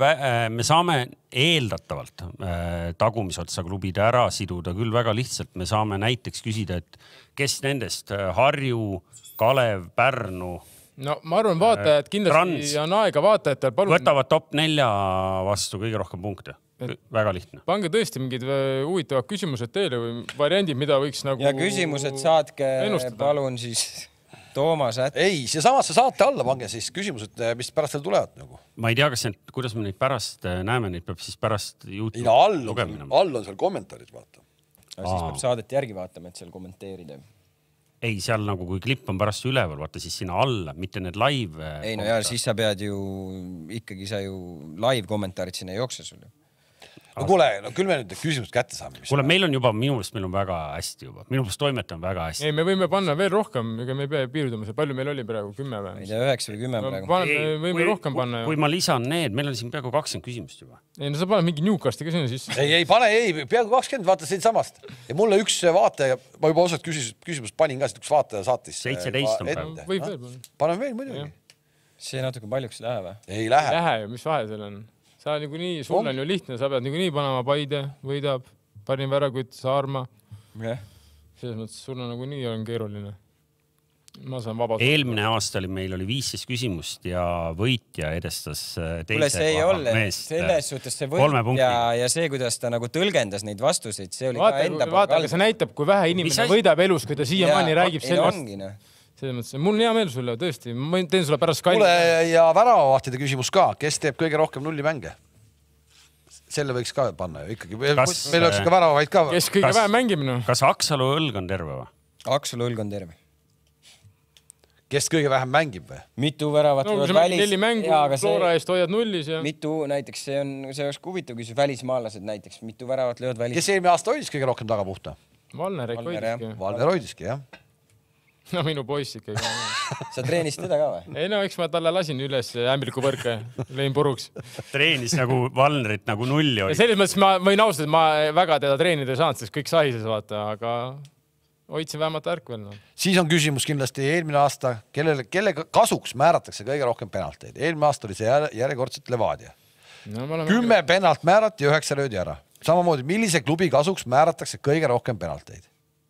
saame eeldatavalt tagumisotsa klubide ära siduda küll väga lihtsalt. Me saame näiteks küsida, et kes nendest Harju, Kalev, Pärnu... No ma arvan, vaatajad kindlasti on aega vaatajatel. Võtavad top 4 vastu kõige rohkem punkte. Väga lihtne. Pange tõesti mingid huvitavad küsimused teile või variandid, mida võiks nagu... Ja küsimused saatke palun siis Toomas ätt. Ei, see samasse saate alla pange siis küsimused, mis pärast veel tulevad nagu. Ma ei tea, kuidas me neid pärast näeme, neid peab siis pärast YouTube all on seal kommentaarid, vaata. Siis peab saadet järgi vaatama, et seal kommenteerida. Ei, seal nagu kui klipp on pärast üleval, vaata siis sinna alla, mitte need live... Ei no ja siis sa pead ju, ikkagi sa ju live kommentaarid sinna ei jookse sul ju. No kuule, küll me nüüd küsimused kätte saame. Kuule, meil on juba, minu meelest meil on väga hästi juba. Minu meelest toimet on väga hästi. Ei, me võime panna veel rohkem, ega me ei pea piirduma. Palju meil oli praegu? 10 või? Ei tea, 9 või 10 praegu. Võime rohkem panna. Kui ma lisan need, meil on siin peaaegu 20 küsimust juba. Ei, no sa pane mingi Newcasti ka sinna siis. Ei, peaaegu 20, vaata siin samast. Ja mulle üks vaataja, ma juba osad küsimust panin ka, üks vaataja saatis. 17 on praegu. Võib veel. Paneme veel muidugi. See natuke paljuks läheb või? Ei lähe. Lähe ju, mis vahe seal on? Sa niikuinii, sul on ju lihtne, sa pead niikuinii panema Paide, võidab, parim värakutt, Saarma. Selles mõttes sul on niikuinii on keeruline. Ma saan vabalt. Eelmine aasta meil oli 15 küsimust ja võitja edestas teise see ei ole, selles suhtes see võitja ja see, kuidas ta nagu tõlgendas neid vastuseid, see oli ka enda vaata, aga see näitab, kui vähe inimene võidab elus, kui ta siiamaani räägib sellest. Selles mõttes, mul on hea meel sulle, tõesti. Ma teen sulle pärast kalli. Kuule ja väravavahtide küsimus ka. Kes teeb kõige rohkem nulli mänge? Selle võiks ka panna ju ikkagi. Meil oleks ka väravavaid ka. Kes kõige vähem mängimine? Kas Aksalu õlg on terve või? Aksalu õlg on terve. Kes kõige vähem mängib või? Mitu väravat võivad välis. 4 mängu, Flora eest hoiad nullis. Ja... Mitu näiteks, see oleks huvitav küsimus, välismaalased näiteks. Mitu väravat löövad välis. Kes eelmine aasta hoidis kõige rohkem tagapuhta? Valner hoidiski, jah. No minu poiss ikkagi. Sa treenisid teda ka või? Ei no, eks ma talle lasin üles ämbliku võrke, lõin puruks. Treenis nagu Valnerit nagu nulli oli. Selles mõttes ma võin austada, et ma väga teda treenida ei saanud, sest kõik sahises vaata, aga hoidsin vähemalt ärkvel. No. Siis on küsimus kindlasti eelmine aasta, kelle kasuks määratakse kõige rohkem penalteid. Eelmine aasta oli see järjekordselt Levadia. No, 10 penalt määrati ja 9 löödi ära. Samamoodi, millise klubi kasuks määratakse kõige rohkem penalteid?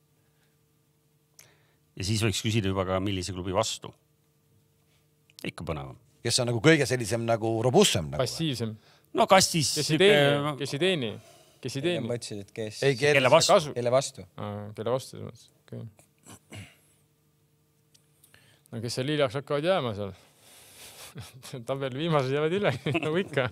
Ja siis võiks küsida juba ka millise klubi vastu. Ikka põnevam. Kes on nagu kõige sellisem nagu robustsem? Passiivsem. No kas siis... Kes ei teeni? Mõtlesid, et kes... Kelle vastu? Kelle vastu? Kelle vastu. Okay. No kes seal hiljaks hakkavad jääma seal? Tabel viimased jäävad üle, nagu ikka.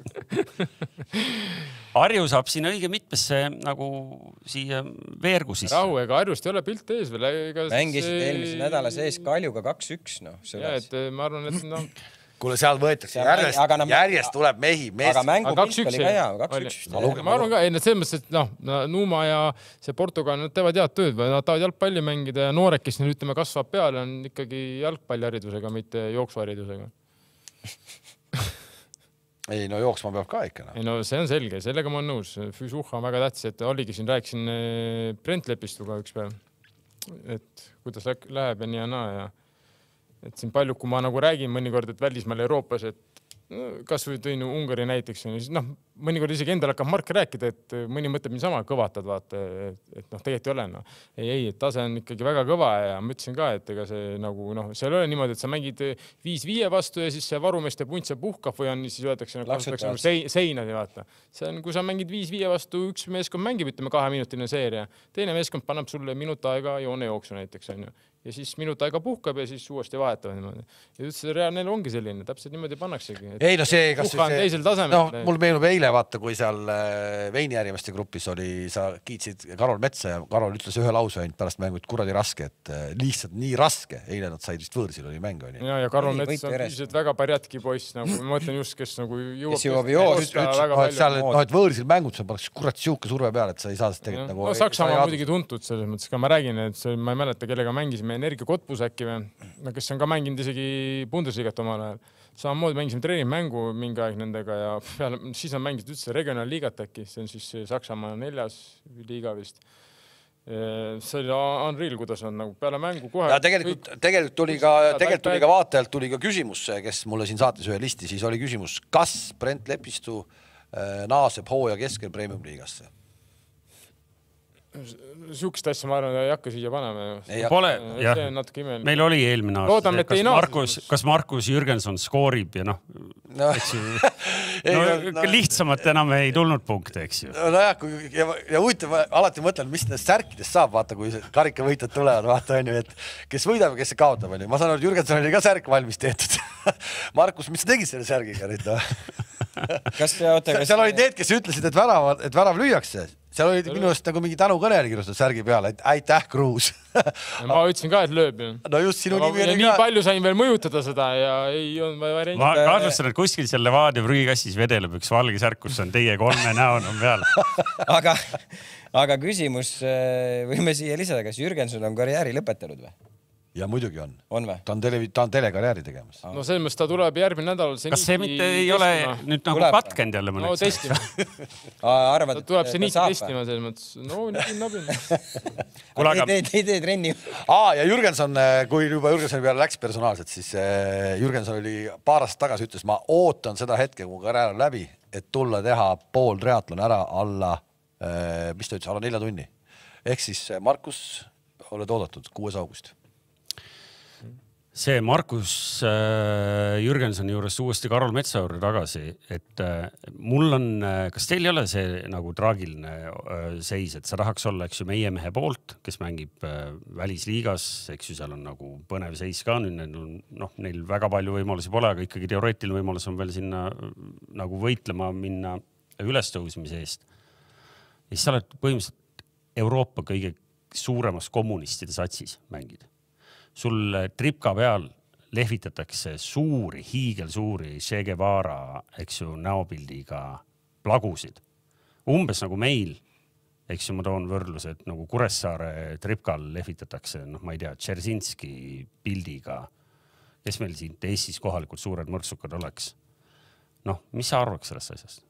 Harju saab siin õige mitmesse nagu siia veergu sisse. Rahu, ega Harjust ei ole pilt ees veel. Mängisid eelmise nädala sees Kaljuga 2-1. No, ja, et ma arvan, et no, kuule, seal võetakse järjest tuleb mehi. Aga mängupilt oli ka hea, 2-1. Ma arvan ka, selles mõttes, et Numa ja see Portugal, nad teevad head tööd, nad tahavad jalgpalli mängida ja noorek, kes neil ütleme kasvab peale, on ikkagi jalgpalliharidusega, mitte jooksuharidusega. Ei, no jooksma peab ka ikka. Ei, no see on selge, sellega ma olen nõus. Füsuhha on väga tähtis, et oligi siin, rääkisin Brent Lepistuga üks päev, et kuidas läheb ja nii ja naa ja et siin palju, kui ma nagu räägin mõnikord, et välismaal Euroopas, et kas või tõin Ungari näiteks, mõnikord isegi endal hakkab Mark rääkida, et mõni mõtleb niisama kõvatad, vaata, et tegelikult ei ole. Ei, et tase on ikkagi väga kõva ja ma ütlesin ka, et ega see nagu, seal ei ole niimoodi, et sa mängid 5-5 vastu ja siis see varumeeste punt see puhkab või on, siis öeldakse seinad ja vaata. See on, kui sa mängid 5-5 vastu, üks meeskond mängib, ütleme 2-minutiline seeria, teine meeskond pannab sulle minut aega joone jooksu näiteks, on ju. Ja siis minut aega puhkab ja siis uuesti vahetavad niimoodi. Ja ütles, reaalne ongi selline, täpselt niimoodi pannaksegi. Ei, no see, kas teisel tasemel. No, mul meenub eile, vaata, kui seal Veiniärimeeste grupis oli, sa kiitsid Karol Metsa ja Karol ütles ühe lause ainult pärast mängu, et kuradi raske, et lihtsalt nii raske. Eile nad said vist võõrsil oli mäng. Ja Karol Mets on füüsiliselt väga pärjatki poiss, nagu ma mõtlen just, kes nagu jõuab võõrsil mängud, sa paneks kurat siuke surve peale, et sa ei saa seda tegelikult nagu... No Saksamaa on muidugi tuntud selles mõttes, ka ma räägin, et ma ei mäleta, kellega mängisime Energia Kotpus äkki või, kes on ka mänginud isegi Bundesligat omal ajal. Samamoodi mängisime treeningmängu mingi aeg nendega ja siis on mängisid üldse regionaalliigat äkki, see on siis Saksamaa 4. liiga vist. See oli Unreal, kuidas on nagu peale mängu kohe. Ja tegelikult tuli ka vaatajalt tuli ka küsimus, kes mulle siin saates ühe listi, siis oli küsimus, kas Brent Lepistu naaseb hooja keskel Premium liigasse? Sihukest asja ma arvan, ei hakka siia panema. Pole, jah. Meil oli eelmine aasta. Kas Markus Jürgenson skoorib ja lihtsamalt enam ei tulnud punkte, eks ju. Ja huvitav, alati mõtlen, mis nendest särkidest saab, vaata, kui karikavõitjad tulevad, vaata, et kes võidab ja kes kaotab. Ma saan aru, et Jürgenson oli ka särk valmis tehtud. Markus, mis sa tegid selle särgiga nüüd? Seal olid need, kes ütlesid, et värav lüüakse. Seal olid minu eest nagu mingi tänukõne kirjustada särgi peale, et aitäh, Kruus. Ma ütlesin ka, et lööb. No just sinu nimi oli ka. Nii palju sain veel mõjutada seda ja ei olnud varianti. Ma kahtlustan, et kuskil seal Levadia prügikassis vedeleb üks valge särk, kus on teie 3 näon on peal. Aga küsimus, võime siia lisada, kas Jürgenson on karjääri lõpetanud või? Ja muidugi on. On või? Ta on telekarjääri tegemas. No selles mõttes ta tuleb järgmine nädal. Kas see mitte ei ole nüüd nagu katkend jälle mõneks? No testima. Arvad, ta tuleb see nii testima selles mõttes. No nii nabin. Ei tee trenni. Ja Jürgenson, kui juba Jürgensoni peale läks personaalselt, siis Jürgenson oli paar aastat tagasi ütles, ma ootan seda hetke, kui karjäär on läbi, et tulla teha pool triatlon ära alla, mis ta ütles, alla 4 tunni. Ehk siis Markus, oled oodatud 6. august. See Markus Jürgensoni juures uuesti Karol Metsa juurde tagasi, et mul on, kas teil ei ole see nagu traagiline seis, et sa tahaks olla, eks ju, meie mehe poolt, kes mängib välisliigas, eks ju, seal on nagu põnev seis ka, neil väga palju võimalusi pole, aga ikkagi teoreetiline võimalus on veel sinna nagu võitlema minna ülestõusmise eest. Ja siis sa oled põhimõtteliselt Euroopa kõige suuremas kommunistide satsis mängid. Sul tripka peal lehvitatakse hiigelsuuri Che Guevara, eks ju, näopildiga plagusid. Umbes nagu meil, eks ju, ma toon võrdluse, et nagu Kuressaare tripkal lehvitatakse, ma ei tea, Tšerzinski pildiga, kes meil siin Eestis kohalikult suured mõrtsukad oleks. Mis sa arvaks sellest asjast?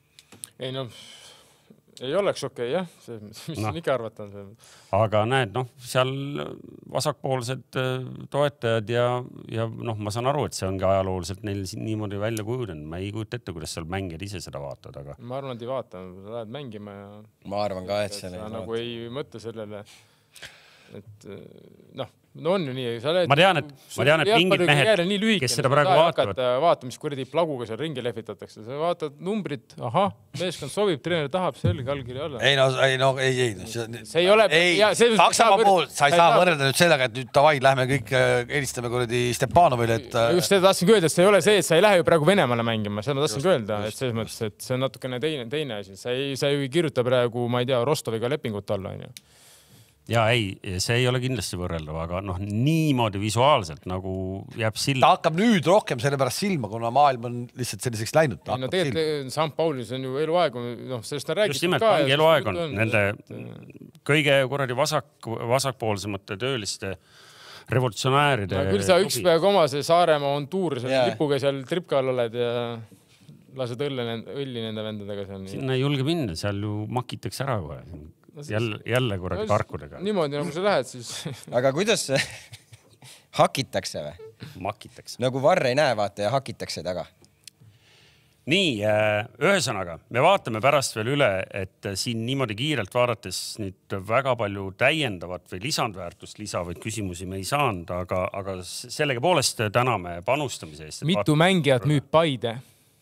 Ei oleks okei, jah. Mis on ikka arvata on see? Aga näed, seal vasakpoolsed toetajad ja ma saan aru, et see ongi ajalooliselt neil niimoodi välja kujunenud. Ma ei kujuta ette, kuidas seal mängijad ise seda vaatavad, aga... Ma arvan, et ei vaata. Sa lähed mängima ja... Ma arvan ka, et see nagu ei mõtle sellele, et on ju nii. Ma tean, et mingid mehed, kes seda praegu vaatavad. Vaata, mis kuradi plaguga seal ringi lehvitatakse. Sa vaatad numbrid, meeskond sobib, treener tahab selge allkiri alla. Ei. See ei ole... Saksamaa pool, sa ei saa võrrelda nüüd sellega, et nüüd davai, lähme kõik helistame kuradi Stepanovile, et... Just seda tahtsin öelda, et see ei ole see, et sa ei lähe ju praegu Venemaale mängima. Seda ma tahtsin öelda, et selles mõttes, et see on natukene teine asi. Sa ei kirjuta praegu, ma ei tea, Rostoviga lepingut alla, on ju. Ja ei, see ei ole kindlasti võrreldav, aga noh, niimoodi visuaalselt nagu jääb silma. Ta hakkab nüüd rohkem selle pärast silma, kuna maailm on lihtsalt selliseks läinud. No tegelikult St. Paulis on ju eluaeg, noh, sellest on räägitud just nimelt, ka. Just eluaeg on nende kõige kuradi vasakpoolsemate tööliste revolutsionääride. No, küll sa üks päev oma see Saaremaa on tuur, lipuga seal tripkal oled ja lased õlli nende vendadega seal. Sinna ei julge minna, seal ju makitakse ära kohe. Jälle kuradi karkudega. Niimoodi nagu sa lähed siis. Aga kuidas hakitakse või? Makitakse. Nagu varre ei näe, vaata ja hakitakse taga. Nii, ühesõnaga, me vaatame pärast veel üle, et siin niimoodi kiirelt vaadates nüüd väga palju täiendavat või lisandväärtust lisavaid küsimusi me ei saanud, aga sellega poolest täname panustamise eest. Mitu mängijat müüb Paide?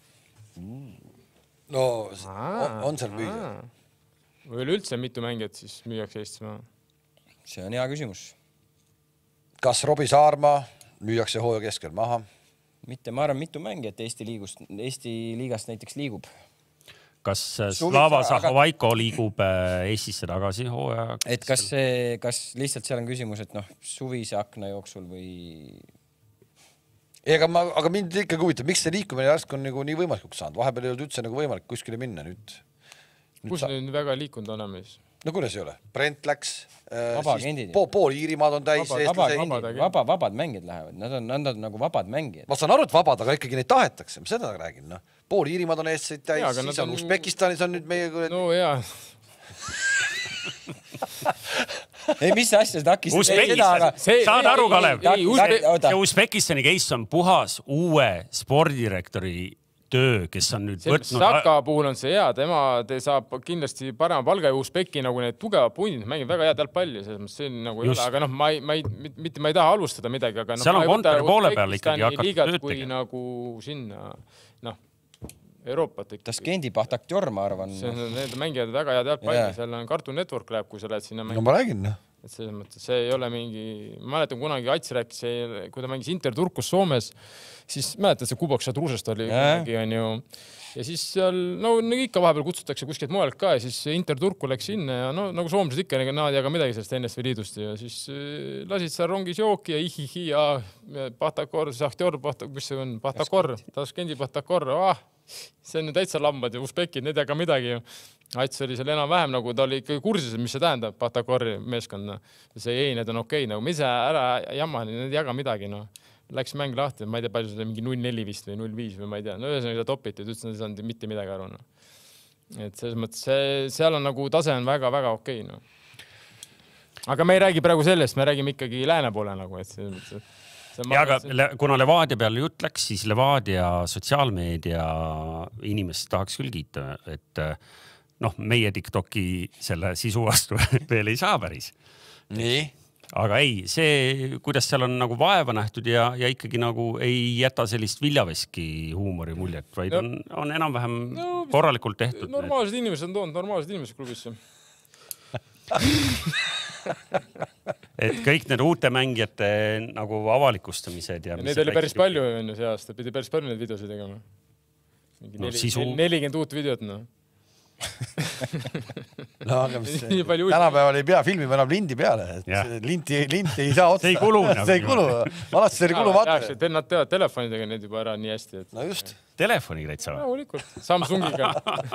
No, on seal müüa? Või üleüldse mitu mängijat siis müüakse Eestis maha? See on hea küsimus. Kas Robi Saarma müüakse hooaja keskel maha? Mitte, ma arvan, mitu mängijat Eesti liigast näiteks liigub. Kas Slava Zahhovaiko liigub Eestisse tagasi hooaja keskel? Et kas lihtsalt seal on küsimus, et noh, suvise akna jooksul või... Aga mind ikkagi huvitab, miks see liikumine järsk on nii võimalikuks saanud? Vahepeal ei olnud üldse nagu võimalik kuskile minna nüüd. Kus nüüd väga liikunud on amees? No kuidas ei ole? Brent läks, pool Iirimaad on täis. Vabad mängijad lähevad, nad on nagu vabad mängijad. Ma saan aru, et vabad, aga ikkagi neid tahetakse, ma seda räägin. Pool Iirimaad on Eestis täis, siis on Usbekistanis on nüüd meie... No jaa. Ei, mis asja seda hakkis? Saad aru, Kalev? See Usbekistani case on puhas uue spordidirektori töö, kes on nüüd võtnud... Saka puhul on see hea, tema saab kindlasti parema palga ja Usbeki nagu need tugevad pundid, mängib väga head jalgpalli, see on nagu ei ole, aga noh, ma ei taha alustada midagi, aga seal on kontori poole peal ikkagi hakata tööd tegema. Nagu sinna, noh, Euroopat ikka. Taskendi Bahtaktjor, ma arvan. Need mängijad väga head jalgpalli, seal on Cartoon Network läheb, kui sa lähed sinna mängida. No ma räägin, noh. Et selles mõttes, see ei ole mingi... Ma mäletan kunagi Ats rääkis, kui ta mängis Inter Turkus Soomes, siis mäletad, see Kubok Šadružest oli kunagi, on ju. Ja siis seal, no ikka vahepeal kutsutakse kuskilt mujalt ka ja siis Inter Turku läks sinna ja no nagu soomlased ikka, nad ei aga midagi sellest NSV liidust ja siis lasid seal rongis jooki ja ihihi ja Bahtakor, Sahtjor, mis see on? Bahtakor, Taskendi Bahtakor, see on täitsa lambad ja Usbekid, need ei aga midagi ju. Ats oli seal enam-vähem, nagu ta oli ikkagi kursis, mis see tähendab Bahtakori meeskonna. See ei, need on okei, nagu mis ära jamma, need ei jaga midagi, no. Läks mäng lahti, ma ei tea, palju see mingi 0-4 vist või 0-5 või ma ei tea. No ühesõnaga ta topiti, et ütlesin, et ei saanud mitte midagi aru. No. Et selles mõttes, seal on nagu tase on väga-väga okei. No. Aga me ei räägi praegu sellest, me räägime ikkagi lääne poole nagu, et selles mõttes... Ja aga kuna Levadia peale jutt läks, siis Levadia sotsiaalmeedia inimest tahaks küll kiita, et noh, meie TikToki selle sisu vastu veel ei saa päris. Nii? Aga ei, see, kuidas seal on nagu vaeva nähtud ja ikkagi nagu ei jäta sellist viljaveski huumori muljet, vaid on enam-vähem korralikult tehtud. Normaalsed inimesed on toonud normaalsed inimesed klubisse. Et kõik need uute mängijate nagu avalikustamised ja... Need oli päris palju enne see aasta, pidi päris palju neid videosid tegema. 40 uut videot, no. No aga mis tänapäeval ei pea filmima enam lindi peale, et linti ei saa otsa. See ei kulu. See ei kulu. Alati see oli kuluvaata. Nad teevad telefonidega need juba ära nii hästi. No just. Telefoniga täitsa või? Loomulikult. Samsungiga.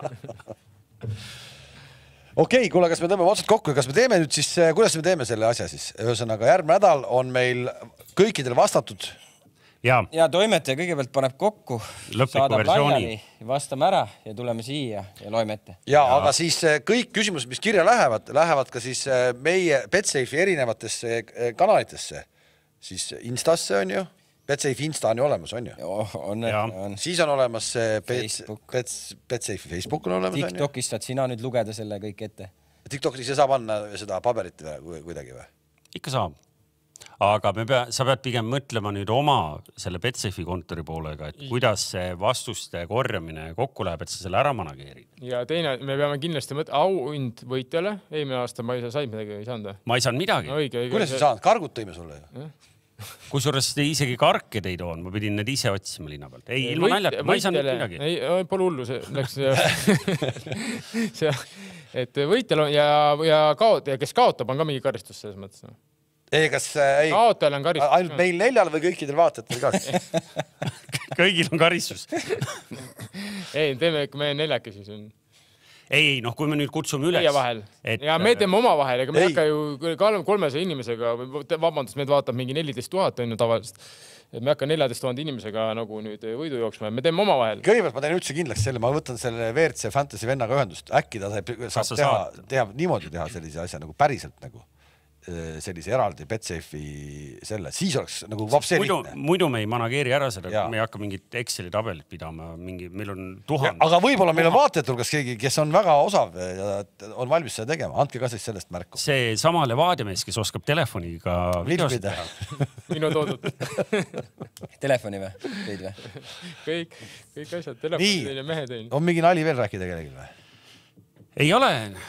Okei, kuule, kas me tõmbame otsad kokku ja kas me teeme nüüd siis, kuidas me teeme selle asja siis? Ühesõnaga, järgmine nädal on meil kõikidel vastatud. Ja toimetaja kõigepealt paneb kokku, saadab laiali, vastame ära ja tuleme siia ja loeme ette. Ja, aga siis kõik küsimused, mis kirja lähevad ka siis meie Betsafe'i erinevatesse kanalitesse. Siis Instasse on ju. Betsafe Insta on ju olemas, on ju? On. Siis on olemas Betsafe Facebook on olemas. TikTokist saad sina nüüd lugeda selle kõik ette. TikTokis ei saa panna seda paberit kuidagi või? Ikka saab. Aga sa pead pigem mõtlema nüüd oma selle Betsafe'i kontori poolega, et kuidas see vastuste korjamine kokku läheb, et sa selle ära manageerid. Ja teine, me peame kindlasti auhind võitjale. Eelmine aasta ma ei saanud midagi, ei saanud. Ma ei saanud midagi. Kuidas ei saanud? Kargud tõime sulle ju? Kusjuures isegi karked ei toon, ma pidin need ise otsima linna pealt. Ei, ilma naljata, ma ei saanud midagi. Ei, pole hullu, see läks et võitjal on ja kes kaotab, on ka mingi karistus selles mõttes. Ei, kas kaotajal on karistus. Ainult meil 4 või kõikidel vaatajatel ka? Kõigil on karistus. Ei, teeme ikka meie 4 siis on. Ei, noh, kui me nüüd kutsume üles. Ja me teeme oma vahel, ega me hakka ju 300 inimesega, vabandust, meid vaatab mingi 14 000 on ju tavaliselt. Me hakka 14 000 inimesega nagu nüüd võidu jooksma. Me teeme oma vahel. Kõigepealt ma teen üldse kindlaks selle, ma võtan selle WRC Fantasy vennaga ühendust. Äkki ta saab niimoodi teha sellise asja nagu päriselt nagu sellise eraldi Betsafe'i selle, siis oleks nagu vapse lihtne. Muidu me ei manageeri ära seda, me ei hakka mingit Exceli tabelit pidama, meil on 1000. Aga võib-olla meil on vaatajad hulgas keegi, kes on väga osav ja on valmis seda tegema. Andke ka siis sellest märku. See sama Levadia mees, kes oskab telefoniga videosid. Minu toodud. Telefoni või? Teid või? Kõik asjad, telefoni tein ja mehe tein. On mingi nali veel rääkida kellelgi või? Ei ole.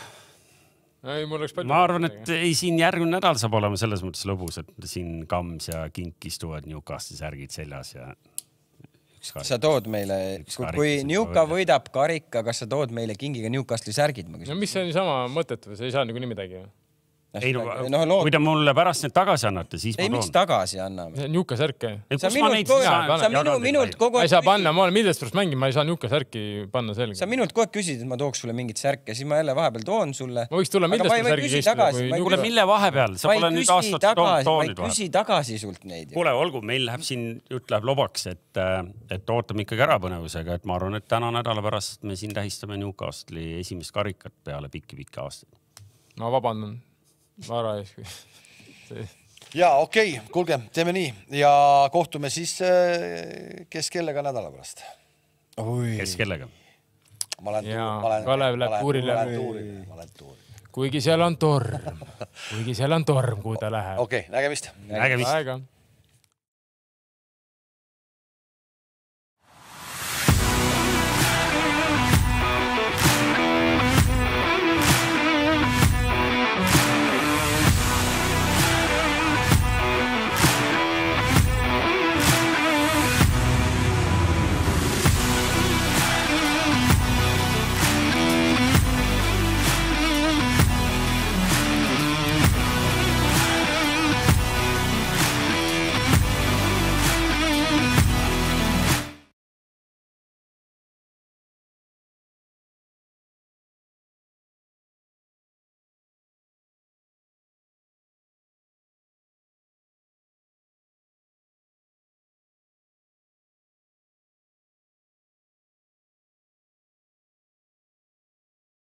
Ma arvan, et siin järgmine nädal saab olema selles mõttes lõbus, et siin Kams ja Kink istuvad Newcastli särgid seljas ja sa tood meile, kui Newca võidab karika, kas sa tood meile Kingiga Newcastli särgid? No mis see on sama mõtet või? See ei saa nagu nii midagi. Ei, kui te mulle pärast need tagasi annate, siis ma toon. Ei, miks tagasi anname? See on Newca särke. Sa minult kogu aeg... Ma ei saa panna, ma olen millest pärast mängin, ma ei saa Newca särki panna selge. Sa minult kogu aeg küsid, et ma tooks sulle mingit särke, siis ma jälle vahepeal toon sulle. Ma võiks tulla millest särgi keistada. Kuule, mille vahepeal? Sa pole nüüd aastat toonid vahepeal. Ma ei küsi tagasi sult neid. Kuule, olgu, meil läheb siin, jutt läheb lobaks, et ootame ikkagi ära põnevusega, et ma arvan, et täna nädala pärast me siin tähistame Newcastli esimest karikat peale pikki aastaid. Ma vabandan. Vara ees. Ja okei, kuulge, teeme nii ja kohtume siis kes kellega nädala pärast. Kes kellega? Kalev läheb tuurile. Kuigi seal on torm, kuhu ta läheb. Okei, nägemist. Nägemist.